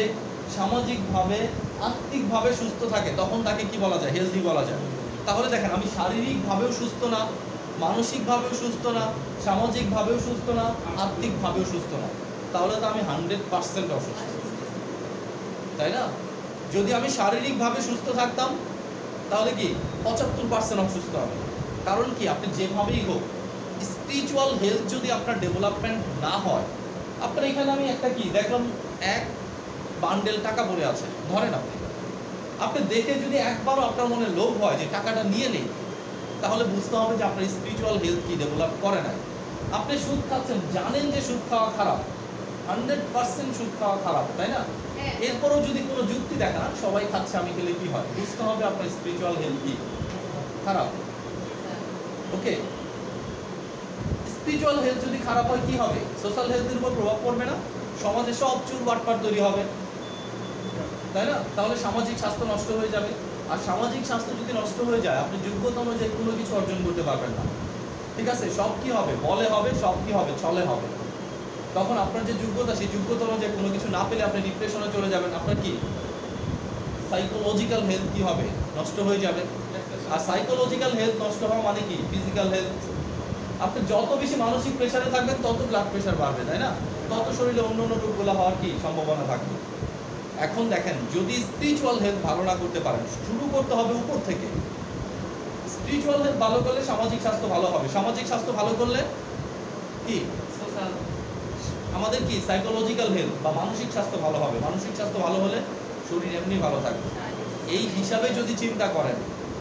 সামাজিকভাবে আত্মিকভাবে সুস্থ থাকে তখন তাকে কি বলা যায়? হেলদি বলা যায়। তাহলে দেখেন আমি শারীরিকভাবেও সুস্থ না, মানসিকভাবেও সুস্থ না, সামাজিকভাবেও সুস্থ না, আত্মিকভাবেও সুস্থ না, তাহলে তো আমি 100% অসুস্থ, তাই না? যদি আমি শারীরিকভাবে সুস্থ থাকতাম তাহলে কি 75% অসুস্থ হবে। কারণ কি, আপনি যেভাবেই হোক স্পিরিচুয়াল হেলথ যদি আপনার ডেভেলপমেন্ট না হয়, আপনার এখানে আমি একটা কি দেখলাম, এক বান্ডেল টাকা পড়ে আছে, ধরেন আপনি দেখে যদি একবারও আপনার মনে লোভ হয় যে টাকাটা নিয়ে নেই, তাহলে বুঝতে হবে যে আপনার স্পিরিচুয়াল হেলথ কি ডেভেলপ করে নাই। আপনি সুদ খাচ্ছেন, জানেন যে সুদ খাওয়া খারাপ, 100% সুদ খাওয়া খারাপ, তাই না? এরপরও যদি কোনো যুক্তি দেখান সবাই খাচ্ছে আমি খেলে কি হয়, বুঝতে হবে আপনার স্পিরিচুয়াল হেলথ কি খারাপ। ওকে, স্পিরিচুয়াল হেলথ যদি খারাপ হয় কি হবে? সোশ্যাল হেলথের উপর প্রভাব পড়বে না? সমাজে সব চুর বাটপাট তৈরি হবে, তাই না? তাহলে সামাজিক স্বাস্থ্য নষ্ট হয়ে যাবে। আর সামাজিক স্বাস্থ্য যদি নষ্ট হয়ে যায়, আপনি যোগ্যতা অনুযায়ী কোনো কিছু অর্জন করতে পারবেন না। ঠিক আছে, সব কি হবে? বলে হবে, সব কি হবে? ছলে হবে। তখন আপনার যে যোগ্যতা, সেই যোগ্যতা অনুযায়ী কোনো কিছু না পেলে আপনি ডিপ্রেশনে চলে যাবেন। আপনার কি সাইকোলজিক্যাল হেলথ কি হবে? নষ্ট হয়ে যাবে। আর সাইকোলজিক্যাল হেলথ নষ্ট হওয়া মানে কি? Physical health. আপনি যত বেশি মানসিক প্রেসারে থাকবেন তত ব্লাড প্রেশার বাড়বে, তাই না? তত শরীরে অন্য অন্য রোগগুলো হওয়ার কি সম্ভাবনা থাকবে। এখন দেখেন, যদি স্পিরিচুয়াল হেলথ ভালো না করতে পারেন, শুরু করতে হবে উপর থেকে। স্পিরিচুয়াল হেলথ ভালো করলে সামাজিক স্বাস্থ্য ভালো হবে, সামাজিক স্বাস্থ্য ভালো করলে কি আমাদের কি সাইকোলজিক্যাল হেলথ বা মানসিক স্বাস্থ্য ভালো হবে, মানসিক স্বাস্থ্য ভালো হলে শরীর এমনি ভালো থাকবে। এই হিসাবে যদি চিন্তা করেন,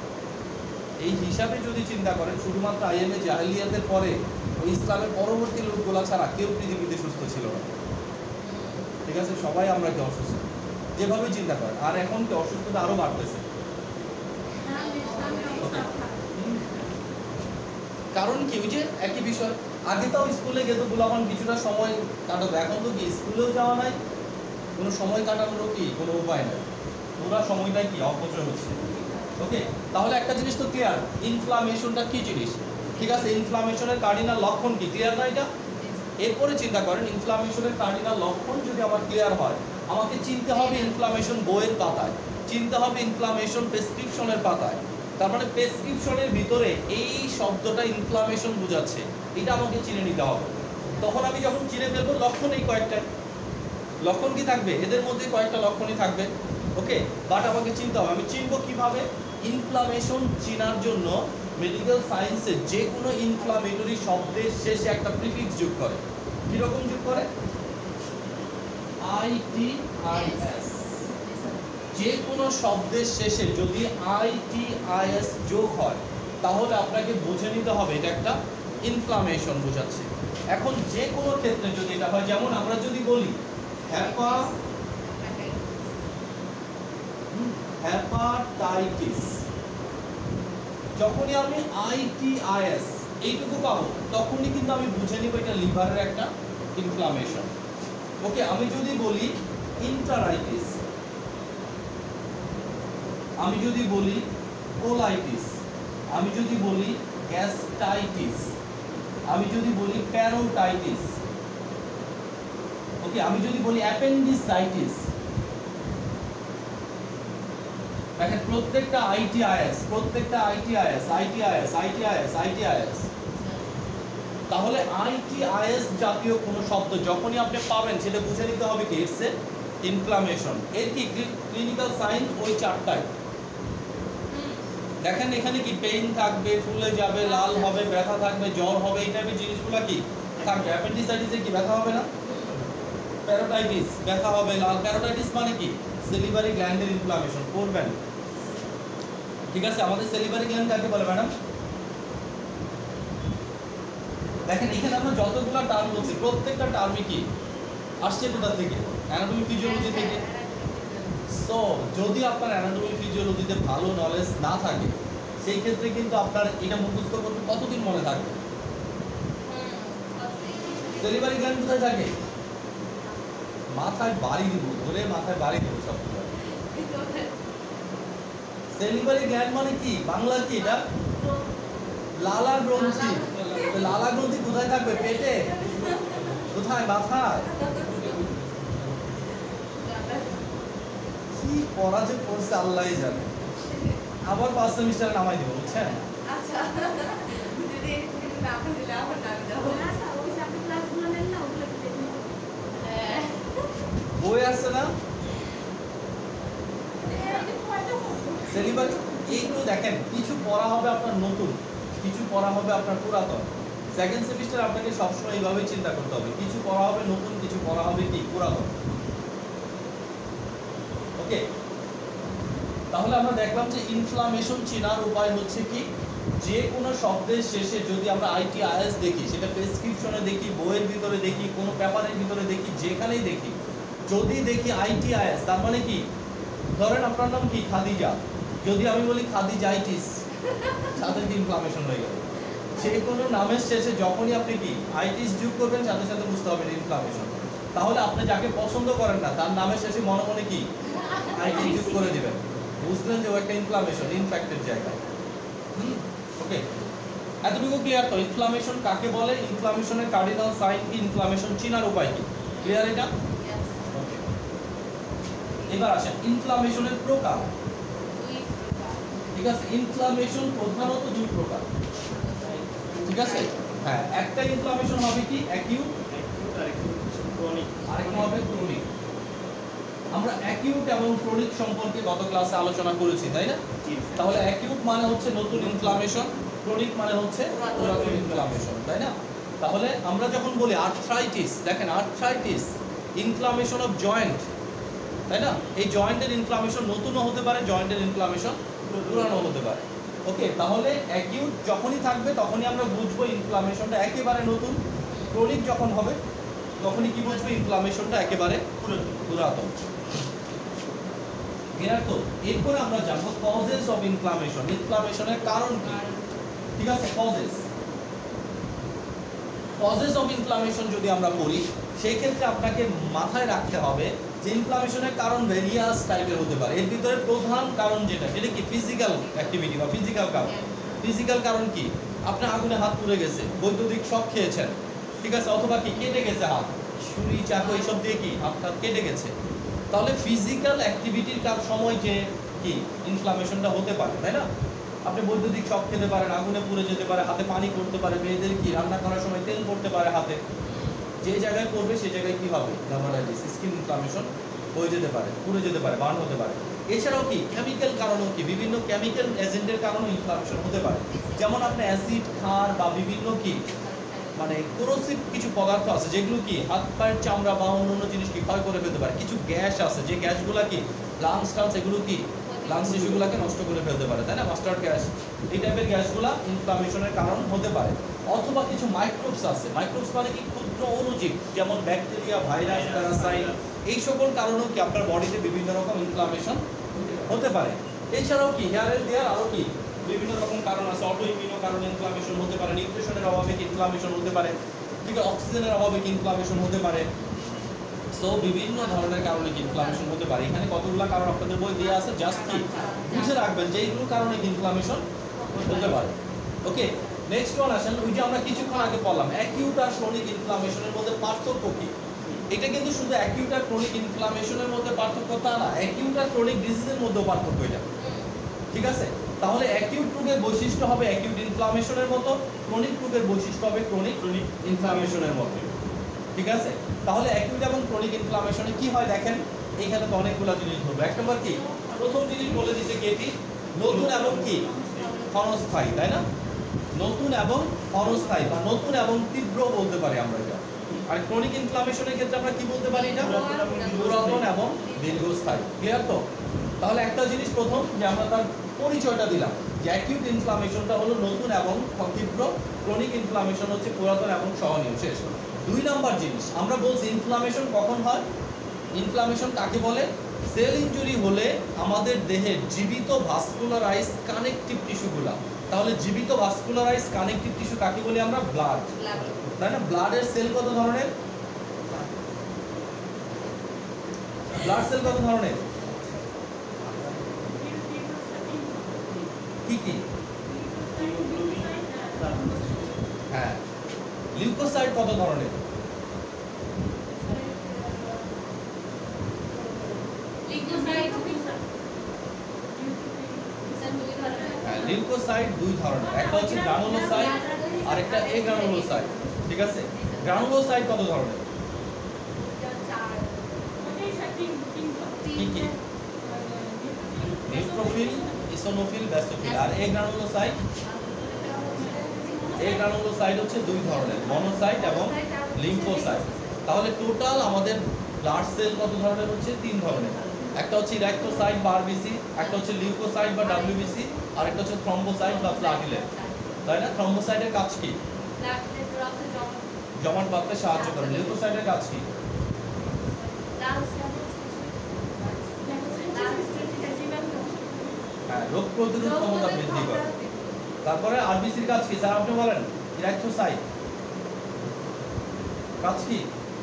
শুধুমাত্র আইএমএ জাহেলিয়াতের পরে ওই ইসলামের পরবর্তী লোকগুলা ছাড়া কেউ পৃথিবীতে সুস্থ ছিল না। ঠিক আছে, সবাই আমরা কি অসুস্থ যেভাবে চিন্তা করেন। আর এখন কি অসুস্থতা আরো বাড়তেছে। কারণ কি, ওই যে একই বিষয়, আগে তাও স্কুলে গেত গোলাপান কিছুটা সময় কাটাতো, এখন তো কি স্কুলেও যাওয়া নাই, কোনো সময় কাটানোরও কি কোনো উপায় নাই, পুরো সময়টাই কি অপচয় হচ্ছে। ওকে, তাহলে একটা জিনিস তো ক্লিয়ার, ইনফ্লামেশনটা কি জিনিস। ঠিক আছে, ইনফ্লামেশনের কার্ডিনাল লক্ষণ কি, ক্লিয়ার না এটা? এরপরে চিন্তা করেন, ইনফ্লামেশনের কার্ডিনাল লক্ষণ যদি আমার ক্লিয়ার হয়, আমাকে চিনতে হবে ইনফ্লামেশন বইয়ের পাতায়, চিনতে হবে ইনফ্লামেশন প্রেসক্রিপশনের পাতায়। তার মানে প্রেসক্রিপশনের ভিতরে এই শব্দটা ইনফ্লামেশন বোঝাচ্ছে, এটা আমাকে চিনে নিতে হবে। তখন আমি যখন চিনে ফেলবো, লক্ষণ এই কয়েকটা, লক্ষণ কি থাকবে এদের মধ্যে, কয়েকটা লক্ষণই থাকবে। ওকে, বাট আমাকে চিনতে হবে। আমি চিনবো কিভাবে? ইনফ্লামেশন চেনার জন্য মেডিকেল সায়েন্সে যে কোনো ইনফ্লামেটরি শব্দের শেষে একটা প্রিফিক্স যোগ করে। কিরকম যোগ করে? ITIS। যে কোনো শব্দের শেষে যদি ITIS যোগ হয়, তাহলে আপনাকে বুঝে নিতে হবে এটা একটা ইনফ্লামেশন বোঝাচ্ছে। এখন যে কোনো ক্ষেত্রে যদি এটা হয়, যেমন আমরা যদি বলি হেপাটাইটিস, যখনই আমি ITIS এইটুকু পাবো, তখনই কিন্তু আমি বুঝে নিব এটা লিভারের একটা ইনফ্লামেশন। ওকে, আমি যদি বলি ইন্টারাইটিস, আমি যদি বলি কোলাইটিস, আমি যদি বলি গ্যাস্ট্রাইটিস, আমি যদি বলি প্যারোটাইটিস, ওকে, আমি যদি বলি অ্যাপেন্ডিসাইটিস, দেখেন প্রত্যেকটা ITIS, তাহলে ITIS জাতীয় কোনো শব্দ যখনই আপনি পাবেন, সেটা বুঝে নিতে হবে কি ইটস এ ইনফ্লামেশন। এর কি ক্লিনিক্যাল সাইন ওই চারটাই। দেখেন এখানে কি পেইন থাকবে, ফুলে যাবে, লাল হবে, ব্যথা থাকবে, জ্বর হবে, এই টাইপের জিনিসগুলো কি থাকবে। অ্যাপেন্ডিসাইটিসে কি ব্যথা হবে না? প্যারোটাইটিস ব্যথা হবে, লাল। প্যারোটাইটিস মানে কি? সেলিভারি গ্ল্যান্ডের ইনফ্লামেশন করবেন। ঠিক আছে, আমাদের সেলিভারি গ্ল্যান্ড কাকে বলে ম্যাডাম? দেখেন এখানে আমরা যতগুলো টার্ম বলছি, প্রত্যেকটা টার্মই কি আসছে কোথা থেকে? অ্যানাটমি ফিজিওলজি থেকে। সো যদি আপনার অ্যানাটমি ফিজিওলজিতে ভালো নলেজ না থাকে, সেই ক্ষেত্রে কিন্তু আপনার এটা মুখস্থ করতে কতদিন মনে থাকবে? সেলিভারি গ্ল্যান্ড কোথায় থাকে? মাথায় বাড়ি দিব, ধরে মাথায় বাড়ি দিব সব। সেলিভারি গ্ল্যান্ড মানে কি বাংলা কি? এটা লালা গ্রন্থি। লালা গ্রন্থি কোথায় থাকবে? পেটে? কোথায়? মাথায়? কি পড়া যে পড়ছে আল্লাহই জানে। আবার ফার্স্ট সেমিস্টারে নামাই দিব, বুঝছেন? আচ্ছা যদি একটু নাম দিলে আমার নাম দাও আচ্ছা ওই যে আপনি ক্লাসগুলো নেন না ওগুলো একটু দেখুন বই আছে না সিলেবাস, এইগুলো দেখেন কিছু পড়া হবে আপনার নতুন, কিছু পড়া হবে আপনার পুরাতন। সেকেন্ড সেমিস্টারে আপনাকে সবসময় এইভাবেই চিন্তা করতে হবে, কিছু পড়া হবে নতুন, কিছু পড়া হবে কি পুরাতন। ওকে, তাহলে আমরা দেখলাম যে ইনফ্লামেশন চেনার উপায় হচ্ছে কি, যে কোনো শব্দের শেষে যদি আমরা ITIS দেখি, সেটা প্রেসক্রিপশনে দেখি, বইয়ের ভিতরে দেখি, কোনো পেপারের ভিতরে দেখি, যেখানেই দেখি, যদি দেখি ITIS তার মানে কি, ধরেন আপনার নাম কি খাদিজা, যদি আমি বলি খাদিজাইটিস, সাথে কি ইনফ্লামেশন হয়ে গেল। যে কোনো নামের শেষে যখনই আপনি কি আইটিস যোগ করবেন, সাথে সাথে বুঝতে হবে ইনফ্লামেশন। তাহলে আপনি যাকে পছন্দ করেন না তার নামের শেষে মনে মনে কি আইটিস যোগ করে দিবেন, বুঝলেন যে ও একটা ইনফ্লামেশন, ইনফেক্টেড জায়গায়। ওকে, এতটুকু ক্লিয়ার তো? ইনফ্লামেশন কাকে বলে, ইনফ্লামেশনের কার্ডিনাল সাইন কি, ইনফ্লামেশন চিনার উপায় কি, ক্লিয়ার এটা? ওকে, এবার আসেন ইনফ্লামেশনের প্রকার। ঠিক আছে, ইনফ্লামেশন প্রধানত দুই প্রকার। ঠিক আছে, হ্যাঁ, একটা ইনফ্লামেশন হবে কি অ্যাকিউট, আরেকটা হবে ক্রনিক। আমরা অ্যাকিউট এবং ক্রনিক সম্পর্কে গত ক্লাসে আলোচনা করেছি, তাই না? তাহলে অ্যাকিউট মানে হচ্ছে নতুন ইনফ্লামেশন, ক্রনিক মানে হচ্ছে পুরাতন ইনফ্লামেশন, তাই না? তাহলে আমরা যখন বলি আর্থ্রাইটিস, দেখেন আর্থ্রাইটিস ইনফ্লামেশন অফ জয়েন্ট, তাই না? এই জয়েন্টের ইনফ্লামেশন নতুনও হতে পারে, জয়েন্টের ইনফ্লামেশন পুরানো হতে পারে। ওকে, তাহলে অ্যাকিউট যখনই থাকবে তখনই আমরা বুঝবো ইনফ্লামেশনটা একেবারে নতুন, ক্রনিক যখন হবে তখনই কি বুঝবো ইনফ্লামেশনটা একেবারে পুরাতন। ক্লিয়ার তো? এরপরে আমরা জানবো কজেস অফ ইনফ্লামেশন, ইনফ্লামেশনের কারণ কি। ঠিক আছে, কজেস অফ ইনফ্লামেশন যদি আমরা পড়ি, সেই ক্ষেত্রে আপনাকে মাথায় রাখতে হবে যে ইনফ্লামেশনের কারণ ভেরিয়াস টাইপের হতে পারে। এর ভিতরে প্রধান কারণ যেটা, সেটা কি ফিজিক্যাল অ্যাক্টিভিটি বা ফিজিক্যাল কারণ। ফিজিক্যাল কারণ কি, আপনার আগুনে হাত পুড়ে গেছে, বৈদ্যুতিক শক খেয়েছেন, ঠিক আছে, অথবা কি কেটে গেছে হাত, ছুরি চাকু এইসব দিয়ে কি হাতটা কেটে গেছে, তাহলে ফিজিক্যাল অ্যাক্টিভিটির সময় যে কি ইনফ্লামেশনটা হতে পারে, তাই না? আপনি বৈদ্যুতিক শক খেতে পারেন, আগুনে পুড়ে যেতে পারে, হাতে পানি করতে পারে, মেয়েদের কি রান্না করার সময় তেল পড়তে পারে হাতে, যে জায়গায় করবে সেই জায়গায় কি হবে ডার্মাটাইটিস, স্কিন ইনফ্লামেশন হয়ে যেতে পারে, পুড়ে যেতে পারে, বার্ন হতে পারে। এছাড়াও কি কেমিক্যাল কারণেও কি বিভিন্ন কেমিক্যাল এজেন্টের কারণেও ইনফ্লামেশন হতে পারে। যেমন আপনি অ্যাসিড খান বা বিভিন্ন কি মানে কোরোসিভ কিছু পদার্থ আছে যেগুলো কি হাত পায়ের চামড়া বা অন্য জিনিস কি ক্ষয় করে ফেলতে পারে। কিছু গ্যাস আছে যে গ্যাসগুলো কি লাংস টাংস এগুলো কি লাংস টিস্যুগুলোকে নষ্ট করে ফেলতে পারে, তাই না? মাস্টার্ড গ্যাস, এই টাইপের গ্যাসগুলো ইনফ্লামেশনের কারণ হতে পারে। অথবা কিছু মাইক্রোবস আছে, মাইক্রোবস মানে কি ক্ষুদ্র অণুজীব, যেমন ব্যাকটেরিয়া, ভাইরাস, প্যারাসাইট, এই সকল কারণেও কি আপনার বডিতে বিভিন্ন রকম ইনফ্লামেশন হতে পারে। এছাড়াও কি হেয়ারের দেয়ার আরও কি বিভিন্ন রকম কারণ আছে, অটো ইমিউনো কারণে ইনফ্লামেশন হতে পারে, নিউট্রিশনের অভাবে কি ইনফ্লামেশন হতে পারে, ঠিক আছে, অক্সিজেনের অভাবে কি ইনফ্লামেশন হতে পারে। সো বিভিন্ন ধরনের কারণে কি ইনফ্লামেশন হতে পারে। এখানে কতগুলো কারণ আপনাদের বই দেওয়া আছে, জাস্ট কি বুঝে রাখবেন যে এইগুলো কারণে কি ইনফ্লামেশন হতে পারে। ওকে, নেক্সট ওয়ান আসেন, ওই যে আমরা কিছুক্ষণ আগে বললাম অ্যাকিউট আর ক্রনিক ইনফ্লামেশনের মধ্যে পার্থক্য কি। এটা কিন্তু শুধু অ্যাকিউট আর ক্রনিক ইনফ্লামেশনের মধ্যে পার্থক্য তা না, অ্যাকিউট আর ক্রনিক ডিজিজের মধ্যেও পার্থক্য এটা। ঠিক আছে, তাহলে অ্যাকিউট রোগের বৈশিষ্ট্য হবে অ্যাকিউট ইনফ্লামেশনের মতো, ক্রনিক রোগের বৈশিষ্ট্য হবে ক্রনিক ইনফ্লামেশনের মতো। ঠিক আছে, তাহলে অ্যাকিউট এবং ক্রনিক ইনফ্লামেশনে কি হয় দেখেন, এখানে তো অনেকগুলো জিনিস ধরবো। এক নম্বর কি, প্রথম জিনিস বলে দিচ্ছে কি, এটি নতুন এবং কি ক্ষণস্থায়ী, তাই না? নতুন এবং ক্ষণস্থায়ী বা নতুন এবং তীব্র বলতে পারি আমরা এটা। আর ক্রনিক ইনফ্লামেশনের ক্ষেত্রে আমরা কি বলতে পারি, এটা পুরাতন এবং দীর্ঘস্থায়ী। ক্লিয়ার তো? তাহলে একটা জিনিস প্রথম যে আমরা তার পরিচয়টা দিলাম যে অ্যাকিউট ইনফ্লামেশনটা হলো নতুন এবং তীব্র, ক্রনিক ইনফ্লামেশন হচ্ছে পুরাতন এবং সহনীয়। শেষ। দুই নাম্বার জিনিস আমরা বলছি ইনফ্লামেশন কখন হয়, ইনফ্লামেশন কাকে বলে, সেল ইনজুরি হলে আমাদের দেহের জীবিত ভাস্কুলারাইজ কানেকটিভ টিস্যুগুলা। তাহলে জীবিত ভাস্কুলারাইজ কানেকটিভ টিস্যু কাকে বলি আমরা, ব্লাড, তাই না? ব্লাডের সেল কত ধরনের, ব্লাড সেল কত ধরনের, কি কি? হ্যাঁ, লিউকোসাইট কত ধরনের, লিউকোসাইট লিউকোসাইট দুই ধরনের, একটা হচ্ছে গ্রানুলোসাইট আর একটা এগ্রানুলোসাইট। ঠিক আছে, গ্রানুলোসাইট কত ধরনের? কি কি? Neutrophil, eosinophil, basophil. আর এগ্রানুলোসাইট, এগ্রানুলোসাইট হচ্ছে দুই ধরনের, মনোসাইট এবং লিম্ফোসাইট। তাহলে টোটাল আমাদের ব্লাড সেল কত ধরনের হচ্ছে? তিন ধরনের। একটা হচ্ছে ইরাইথ্রোসাইট বা আরবিসি, একটা হচ্ছে লিউকোসাইট বা ডাব্লিউবিসি, আর একটা হচ্ছে থ্রম্বোসাইট বা প্লাটিলেট। তাই না? থ্রম্বোসাইটের কাজ কি? জমাট বাঁধতে সাহায্য করে। লিউকোসাইটের কাজ কি? হ্যাঁ, রোগ প্রতিরোধ ক্ষমতা বৃদ্ধি করে। তারপরে আরবিসির কাজ কি স্যার আপনি বলেন? ইরাইথ্রোসাইট কাজ কি?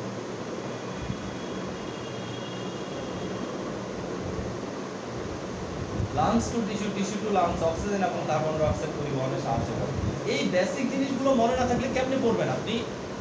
Lungs to tissue, tissue to lungs, oxygen এবং কার্বন ডাই অক্সাইড পরিবহনে সাহায্য করে। এই বেসিক জিনিসগুলো মনে না থাকলে কেমনে পড়বেন আপনি?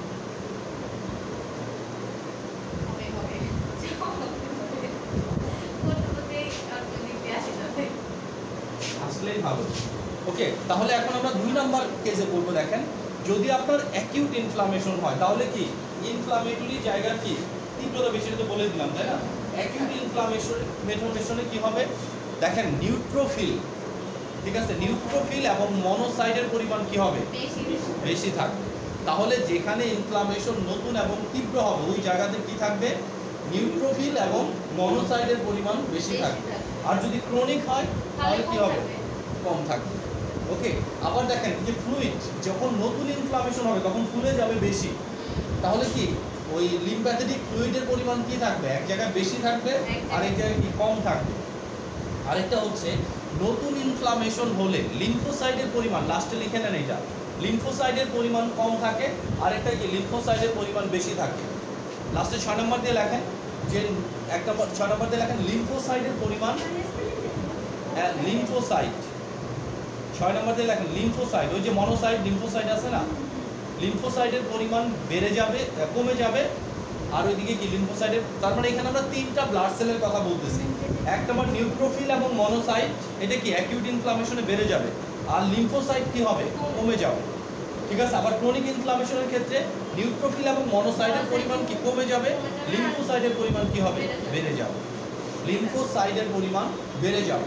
আসলেই ভালো। ওকে, তাহলে এখন আমরা 2 নাম্বার কেসে বলবো। দেখেন, যদি আপনার অ্যাকিউট ইনফ্লামেশন হয় তাহলে কি ইনফ্লামেটরি জায়গার কি তীব্রতা বেশি, তো বলে দিলাম তাই না? অ্যাকিউট ইনফ্লামেশনে কি হবে? দেখেন নিউট্রোফিল, ঠিক আছে, নিউট্রোফিল এবং মনোসাইটের পরিমাণ কি হবে? বেশি থাকবে। তাহলে যেখানে ইনফ্লামেশন নতুন এবং তীব্র হবে ওই জায়গাতে কি থাকবে? নিউট্রোফিল এবং মনোসাইটের পরিমাণ বেশি থাকবে। আর যদি ক্রনিক হয় তাহলে কি হবে? কম থাকবে। ওকে, আবার দেখেন যে ফ্লুইড যখন নতুন ইনফ্লামেশন হবে তখন ফুলে যাবে বেশি। তাহলে কি ওই লিম্ফ্যাথেটিক ফ্লুইডের পরিমাণ কি থাকবে? এক জায়গায় বেশি থাকবে আর এক জায়গায় কি কম থাকবে। আরেকটা হচ্ছে নতুন ইনফ্লামেশন হলে লিম্ফোসাইটের পরিমাণ, লাস্টে লিখে নেন এটা, লিম্ফোসাইটের পরিমাণ কম থাকে, আরেকটা কি লিম্ফোসাইটের পরিমাণ বেশি থাকে। লাস্টে 6 নম্বর দিয়ে লেখেন যে একটা 6 নম্বর দিয়ে লেখেন লিম্ফোসাইটের পরিমাণ, লিম্ফোসাইট 6 নম্বর দিয়ে লেখেন লিম্ফোসাইট, ওই যে মনোসাইট লিম্ফোসাইট আছে না, লিম্ফোসাইটের পরিমাণ বেড়ে যাবে, কমে যাবে। আর ওইদিকে কি লিম্ফোসাইটের, তার মানে এখানে আমরা 3টা ব্লাড সেলের কথা বলতেছি। এক নম্বর নিউট্রোফিল এবং মনোসাইট, এটা কি অ্যাকিউট ইনফ্লামেশনে বেড়ে যাবে, আর লিম্ফোসাইট কি হবে? কমে যাবে। ঠিক আছে, আবার ক্রনিক ইনফ্লামেশনের ক্ষেত্রে নিউট্রোফিল এবং মনোসাইটের পরিমাণ কি কমে যাবে, লিম্ফোসাইটের পরিমাণ কি হবে? বেড়ে যাবে। লিম্ফোসাইটের পরিমাণ বেড়ে যাবে।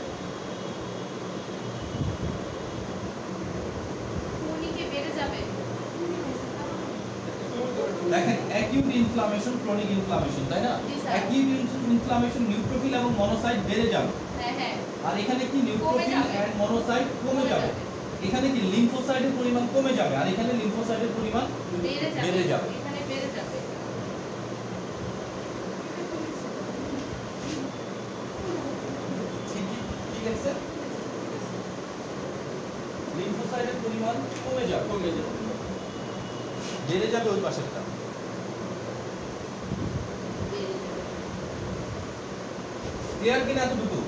দেখেন অ্যাকিউট ইনফ্লামেশন, ক্রনিক ইনফ্লামেশন, তাই না? অ্যাকিউট ইনফ্লামেশন নিউট্রোফিল এবং মনোসাইট বেড়ে যাবে, আর এখানে কি নিউট্রোফিল এন্ড মনোসাইট কমে যাবে। এখানে কি লিম্ফোসাইটের পরিমাণ কমে যাবে, আর এখানে লিম্ফোসাইটের পরিমাণ বেড়ে যাবে। ঠিক আছে, লিম্ফোসাইটের পরিমাণ কমে যাবে, বেড়ে যাবে ওই পাশেরটা। ক্লিয়ার কিনা এতটুকু?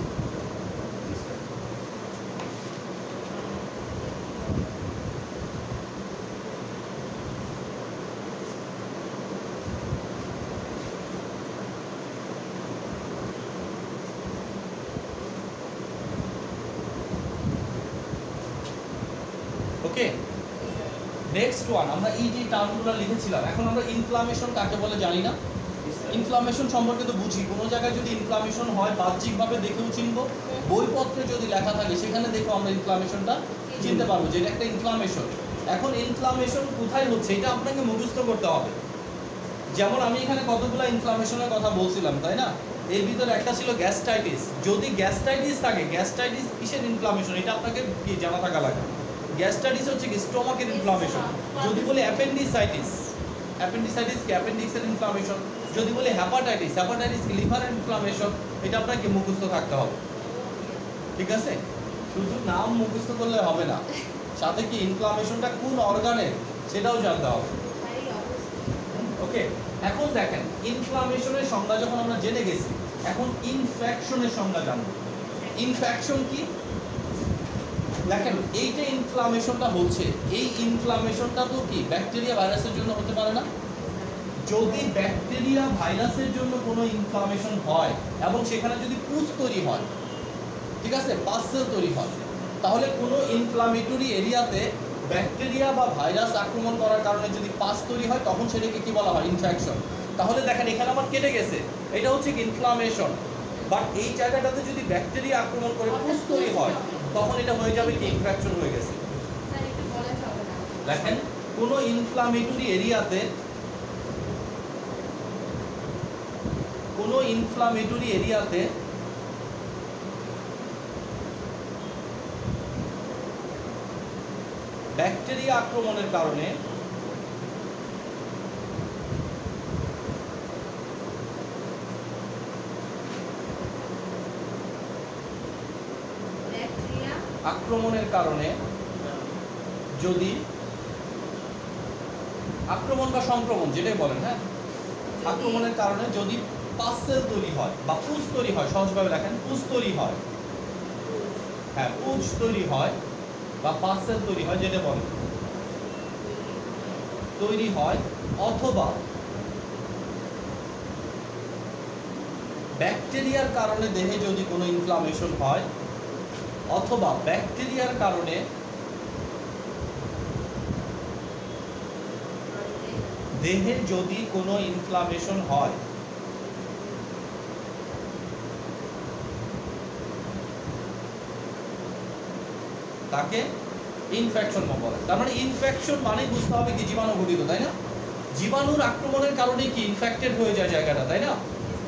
ওকে, নেক্সট ওয়ান, আমরা এই যে টার্মগুলো লিখেছিলাম, এখন আমরা ইনফ্লামেশন কাকে বলে জানি না। ইনফ্লামেশন সম্পর্কে তো বুঝি, কোনো জায়গায় যদি ইনফ্লামেশন হয় বাহ্যিকভাবে দেখেও চিনবো, বইপত্রে যদি লেখা থাকে সেখানে দেখো আমরা ইনফ্লামেশনটা চিনতে পারবো যে এটা একটা ইনফ্লামেশন। এখন ইনফ্লামেশন কোথায় হচ্ছে এটা আপনাকে মুখস্থ করতে হবে। যেমন আমি এখানে কতগুলো ইনফ্লামেশনের কথা বলছিলাম, তাই না? এর ভিতরে একটা ছিল গ্যাস্ট্রাইটিস। যদি গ্যাস্ট্রাইটিস থাকে, গ্যাস্ট্রাইটিস কিসের ইনফ্লামেশন এটা আপনাকে কি জানা থাকা লাগে। গ্যাস্ট্রাইটিস হচ্ছে কি স্টোমাকের ইনফ্লামেশন। যদি বলি অ্যাপেন্ডিসাইটিস, অ্যাপেন্ডিসাইটিস কি অ্যাপেন্ডিক্সের ইনফ্লামেশন। যদি বলি হ্যাপাটাইটিস, হ্যাপাটাইটিস কি লিভারের ইনফ্লামেশন। এটা আপনাকে মুখস্থ থাকতে হবে, ঠিক আছে? শুধু নাম মুখস্থ করলে হবে না, সাথে কি ইনফ্লামেশনটা কোন অর্গানের সেটাও জানতে হবে। ওকে, এখন দেখেন ইনফ্লামেশনের সংজ্ঞা যখন আমরা জেনে গেছি, এখন ইনফেকশনের সংজ্ঞা জানব। ইনফেকশন কি? দেখেন এই যে ইনফ্লামেশনটা হচ্ছে, এই ইনফ্লামেশনটা তো কি ব্যাকটেরিয়া ভাইরাসের জন্য হতে পারে না। যদি ব্যাকটেরিয়া ভাইরাসের জন্য কোনো ইনফ্লামেশন হয় এবং সেখানে যদি পুঁজ তৈরি হয়, ঠিক আছে, পাসেল তৈরি হয়, তাহলে কোনো ইনফ্লামেটরি এরিয়াতে ব্যাকটেরিয়া বা ভাইরাস আক্রমণ করার কারণে যদি পাস তৈরি হয় তখন সেটাকে কি বলা হয়? ইনফেকশন। তাহলে দেখেন এখানে আমার কেটে গেছে, এটা হচ্ছে ইনফ্লামেশন, বাট এই জায়গাটাতে যদি ব্যাকটেরিয়া আক্রমণ করে পুস তৈরি হয় তখন এটা হয়ে যাবে কি? ইনফেকশন হয়ে গেছে। স্যার একটু বলা যাবে না। দেখেন কোনো ইনফ্লামেটরি এরিয়াতে ব্যাকটেরিয়া আক্রমণের কারণে যদি আক্রমণ বা সংক্রমণ যেটাই বলেন, হ্যাঁ, আক্রমণের কারণে যদি পাসেল তৈরি হয় বা পুজ তৈরি হয়, সহজভাবে লেখেন পুজ তৈরি হয়, হ্যাঁ পুজ তৈরি হয় বা পাসেল তৈরি হয়, যেটা বলেন তৈরি হয়, অথবা ব্যাকটেরিয়ার কারণে দেহে যদি কোনো ইনফ্লামেশন হয়, অথবা ব্যাকটেরিয়ার কারণে দেহে যদি কোনো ইনফ্লামেশন হয়, তাকে ইনফেকশন বলে। তার মানে ইনফেকশন মানে বুঝতে হবে কি? জীবাণু ঘটিত, তাই না? জীবাণুর আক্রমণের কারণে কি ইনফেক্টেড হয়ে যায় জায়গাটা, তাই না?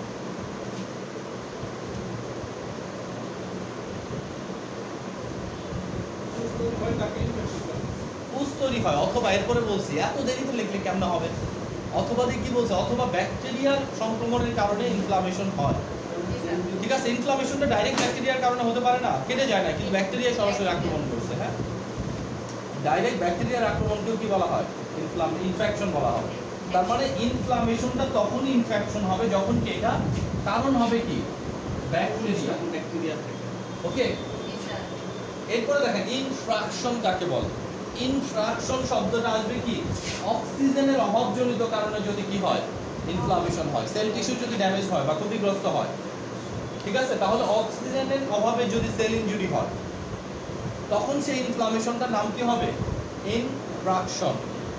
পুজ তৈরি হয়, অথবা এরপরে বলছি এত দেরিতে লিখলে কেমন হবে? অথবা দিয়ে কি বলছে? অথবা ব্যাকটেরিয়ার সংক্রমণের কারণে ইনফ্লামেশন হয়। ঠিক আছে, ইনফ্লামেশনটা ডাইরেক্ট ব্যাকটেরিয়ার কারণে হতে পারে না, কেটে যায় না, কিন্তু ব্যাকটেরিয়া সরাসরি আক্রমণ করছে, হ্যাঁ, ডাইরেক্ট ব্যাকটেরিয়ার আক্রমণকেও কি বলা হয়? ইনফেকশন বলা হয়। তার মানে ইনফ্লামেশনটা তখনই ইনফেকশন হবে যখন কি এটা কারণ হবে কি? ব্যাকটেরিয়া। ওকে, এরপরে দেখেন ইনফ্রাকশন কাকে বলে? ইনফ্রাকশন শব্দটা আসবে কি? অক্সিজেনের অভাবজনিত কারণে যদি কি হয়? ইনফ্লামেশন হয়, সেল টিস্যু যদি ড্যামেজ হয় বা ক্ষতিগ্রস্ত হয়, ঠিক আছে, তাহলে অক্সিজেনের অভাবে যদি সেল ইনজুরি হয় তখন সেই ইনফ্লামেশনটার নাম কি হবে? ইনফ্রাকশন।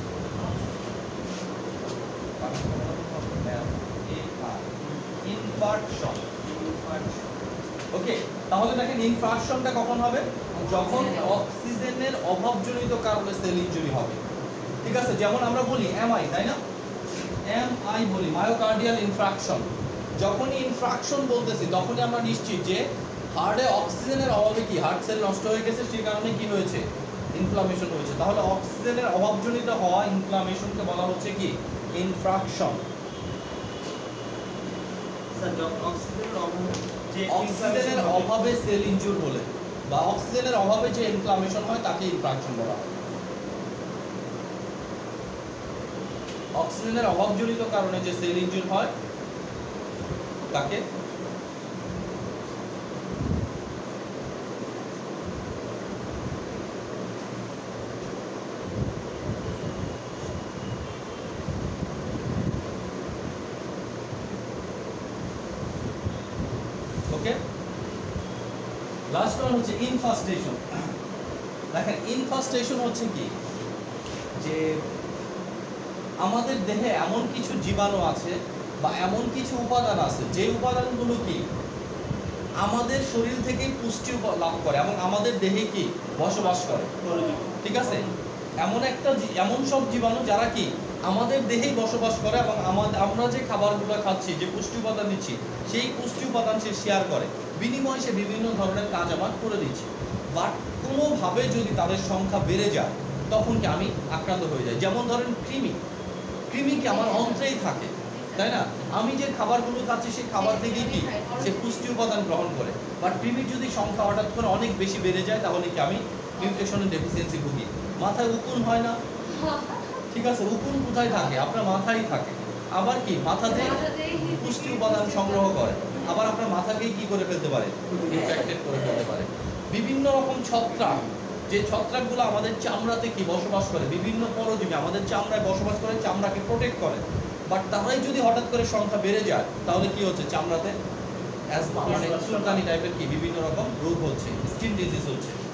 ইনফারকশন। ওকে, তাহলে দেখেন ইনফ্রাকশনটা কখন হবে? যখন অক্সিজেনের অভাবজনিত কারণে সেল ইনজুরি হবে। ঠিক আছে, যেমন আমরা বলি এমআই, তাই না? এমআই বলি, মায়োকার্ডিয়াল ইনফ্রাকশন। যখনই ইনফ্রাকশন বলতেছি তখনই আমরা নিশ্চিত যে হার্টে অক্সিজেনের অভাবে কি হার্ট সেল নষ্ট হয়ে গেছে, সেই কারণে কি হয়েছে? ইনফ্লামেশন হয়েছে। তাহলে অক্সিজেনের অভাবজনিত হওয়া ইনফ্লামেশনকে বলা হচ্ছে কি? ইনফ্রাকশন। অক্সিজেনের অভাবে সেল ইনজুর হলে বা অক্সিজেনের অভাবে যে ইনফ্লামেশন হয় তাকে ইনফ্রাকশন বলা হয়। অক্সিজেনের অভাবজনিত কারণে যে সেল ইনজুর হয় তাকে ওকে। লাস্ট ওয়ান হচ্ছে ইনফাস্টেশন। দেখেন ইনফাস্টেশন হচ্ছে কি? যে আমাদের দেহে এমন কিছু জীবাণু আছে বা এমন কিছু উপাদান আছে যে উপাদানগুলো কি আমাদের শরীর থেকেই পুষ্টি লাভ করে এবং আমাদের দেহে কি বসবাস করে। ঠিক আছে, এমন সব জীবাণু যারা কি আমাদের দেহেই বসবাস করে এবং আমরা যে খাবারগুলো খাচ্ছি, যে পুষ্টি উপাদান দিচ্ছি, সেই পুষ্টি উপাদান সে শেয়ার করে, বিনিময়ে সে বিভিন্ন ধরনের কাজ আমার করে দিচ্ছে। বাট কোনোভাবে যদি তাদের সংখ্যা বেড়ে যায় তখন কি আমি আক্রান্ত হয়ে যাই। যেমন ধরেন কৃমি কি আমার অন্ত্রেই থাকে, তাই না? আমি যে খাবারগুলো খাচ্ছি সেই খাবার থেকেই কি সে পুষ্টি উপাদান গ্রহণ করে। বাট কৃমির যদি সংখ্যা হঠাৎ করে অনেক বেশি বেড়ে যায় তাহলে কি আমি নিউট্রিশনের ডেফিসিয়েন্সি ভুগি। মাথায় উকুন হয় না? ঠিক আছে, উকুন কোথায় থাকে? আপনার মাথায় থাকে। আবার কি মাথাতে পুষ্টি উপাদান সংগ্রহ করে, আবার আপনার মাথাকেই কি করে ফেলতে পারে? ইনফেক্টেড করে ফেলতে পারে। বিভিন্ন রকম ছত্রাক, যে ছত্রাকগুলো আমাদের চামড়াতে কি বসবাস করে, বিভিন্ন পরজীবী আমাদের চামড়ায় বসবাস করে, চামড়াকে প্রোটেক্ট করে। বাট তারাই যদি হঠাৎ করে সংখ্যা বেড়ে যায় তাহলে কি হচ্ছে? চামড়াতে অ্যাজমা মানে চুলকানি টাইপের কি বিভিন্ন রকম রোগ হচ্ছে, স্কিন ডিজিজ হচ্ছে।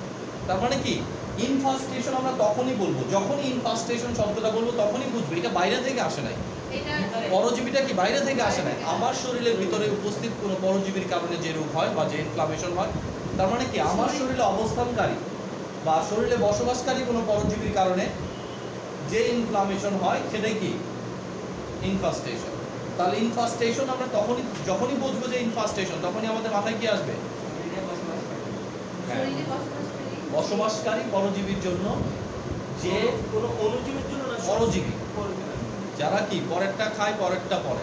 তার মানে কি ইনফাস্টেশন আমরা তখনই বলবো, যখনই ইনফাস্টেশন শব্দটা বলবো তখনই বুঝবো এটা বাইরে থেকে আসে নাই। এটা পরজীবীটা কি বাইরে থেকে আসে নাই, আমার শরীরের ভিতরে উপস্থিত কোনো পরজীবীর কারণে যে রোগ হয় বা যে ইনফ্লামেশন হয়, তার মানে কি আমার শরীরে অবস্থানকারী বা শরীরে বসবাসকারী কোনো পরজীবীর কারণে যে ইনফ্লামেশন হয় সেটাই কি ইনফাস্টেশন। তাহলে ইনফাস্টেশন আমরা তখনই যখনই বুঝবো যে ইনফাস্টেশন, তখনই আমাদের মাথায় কি আসবে? হ্যাঁ, শরীরে বসবাসকারী বসবাসকারী পরজীবীর জন্য যে কোনো অণুজীবের জন্য না, পরজীবী যারা কি পরেরটা খায় পরেরটা পরে,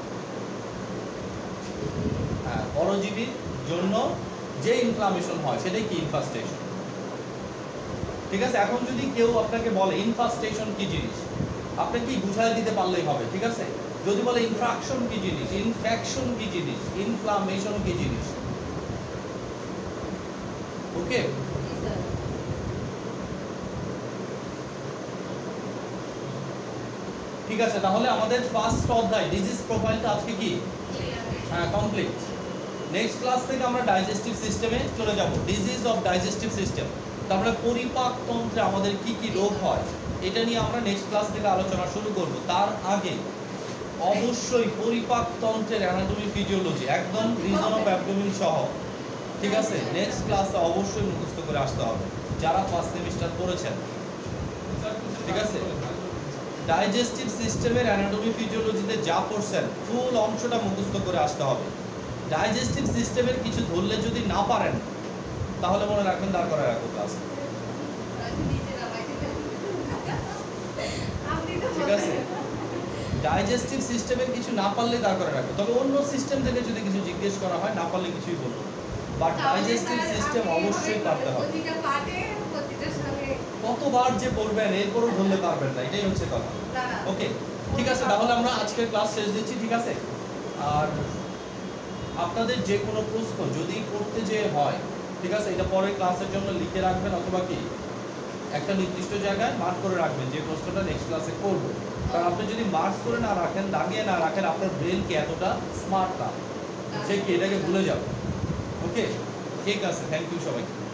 হ্যাঁ পরজীবীর জন্য যে ইনফ্লামেশন হয় সেটাই কি ইনফাস্টেশন। ঠিক আছে, এখন যদি কেউ আপনাকে বলে ইনফাস্টেশন কি জিনিস, আপনি কি বুঝাই দিতে পারলেই হবে। ঠিক আছে, যদি বলে ইনফ্রাকশন কি জিনিস, ইনফেকশন কি জিনিস, ইনফ্লামেশন কি জিনিস, ওকে। ঠিক আছে, তাহলে আমাদের ফার্স্ট অধ্যায় ডিজিজ প্রোফাইলটা আজকে কি হ্যাঁ কমপ্লিট। নেক্সট ক্লাস থেকে আমরা ডাইজেস্টিভ সিস্টেমে চলে যাব, ডিজিজ অফ ডাইজেস্টিভ সিস্টেম। তারপরে পরিপাক তন্ত্রে আমাদের কি কি রোগ হয় এটা নিয়ে আমরা নেক্সট ক্লাস থেকে আলোচনা শুরু করব। তার আগে অবশ্যই পরিপাক তন্ত্রের অ্যানাটমি ফিজিওলজি একদম রিজন অফ অ্যাবডোমেন সহ, ঠিক আছে, নেক্সট ক্লাসে অবশ্যই মুখস্থ করে আসতে হবে যারা ফার্স্ট সেমিস্টার পড়েছেন। ঠিক আছে, ডাইজেস্টিভ সিস্টেমের অ্যানাটমি ফিজিওলজিতে যা পড়ছেন ফুল অংশটা মুখস্থ করে আসতে হবে। ডাইজেস্টিভ সিস্টেমের কিছু ধরলে যদি না পারেন তাহলে মনে রাখবেন দাঁড় করায় রাখো ক্লাস। ঠিক আছে, ডাইজেস্টিভ সিস্টেমের কিছু না পারলে দাঁড় করে রাখো, তবে অন্য সিস্টেম থেকে যদি কিছু জিজ্ঞেস করা হয় না পারলে কিছুই বলবো, বাট ডাইজেস্টিভ সিস্টেম অবশ্যই পারতে হবে। কতবার যে পড়বেন এরপরও ধরলে পারবেন না, এটাই হচ্ছে কথা। ওকে, ঠিক আছে, তাহলে আমরা আজকের ক্লাস শেষ দিচ্ছি। ঠিক আছে, আর আপনাদের যে কোনো প্রশ্ন যদি করতে যে হয়, ঠিক আছে, এটা পরের ক্লাসের জন্য লিখে রাখবেন অথবা কি একটা নির্দিষ্ট জায়গায় মার্ক করে রাখবেন যে প্রশ্নটা নেক্সট ক্লাসে করবো। কারণ আপনি যদি মার্কস করে না রাখেন, দাগিয়ে না রাখেন, আপনার ব্রেন কি এতটা স্মার্ট না, সে কি এটাকে ভুলে যাবে। ওকে, ঠিক আছে, থ্যাংক ইউ সবাইকে।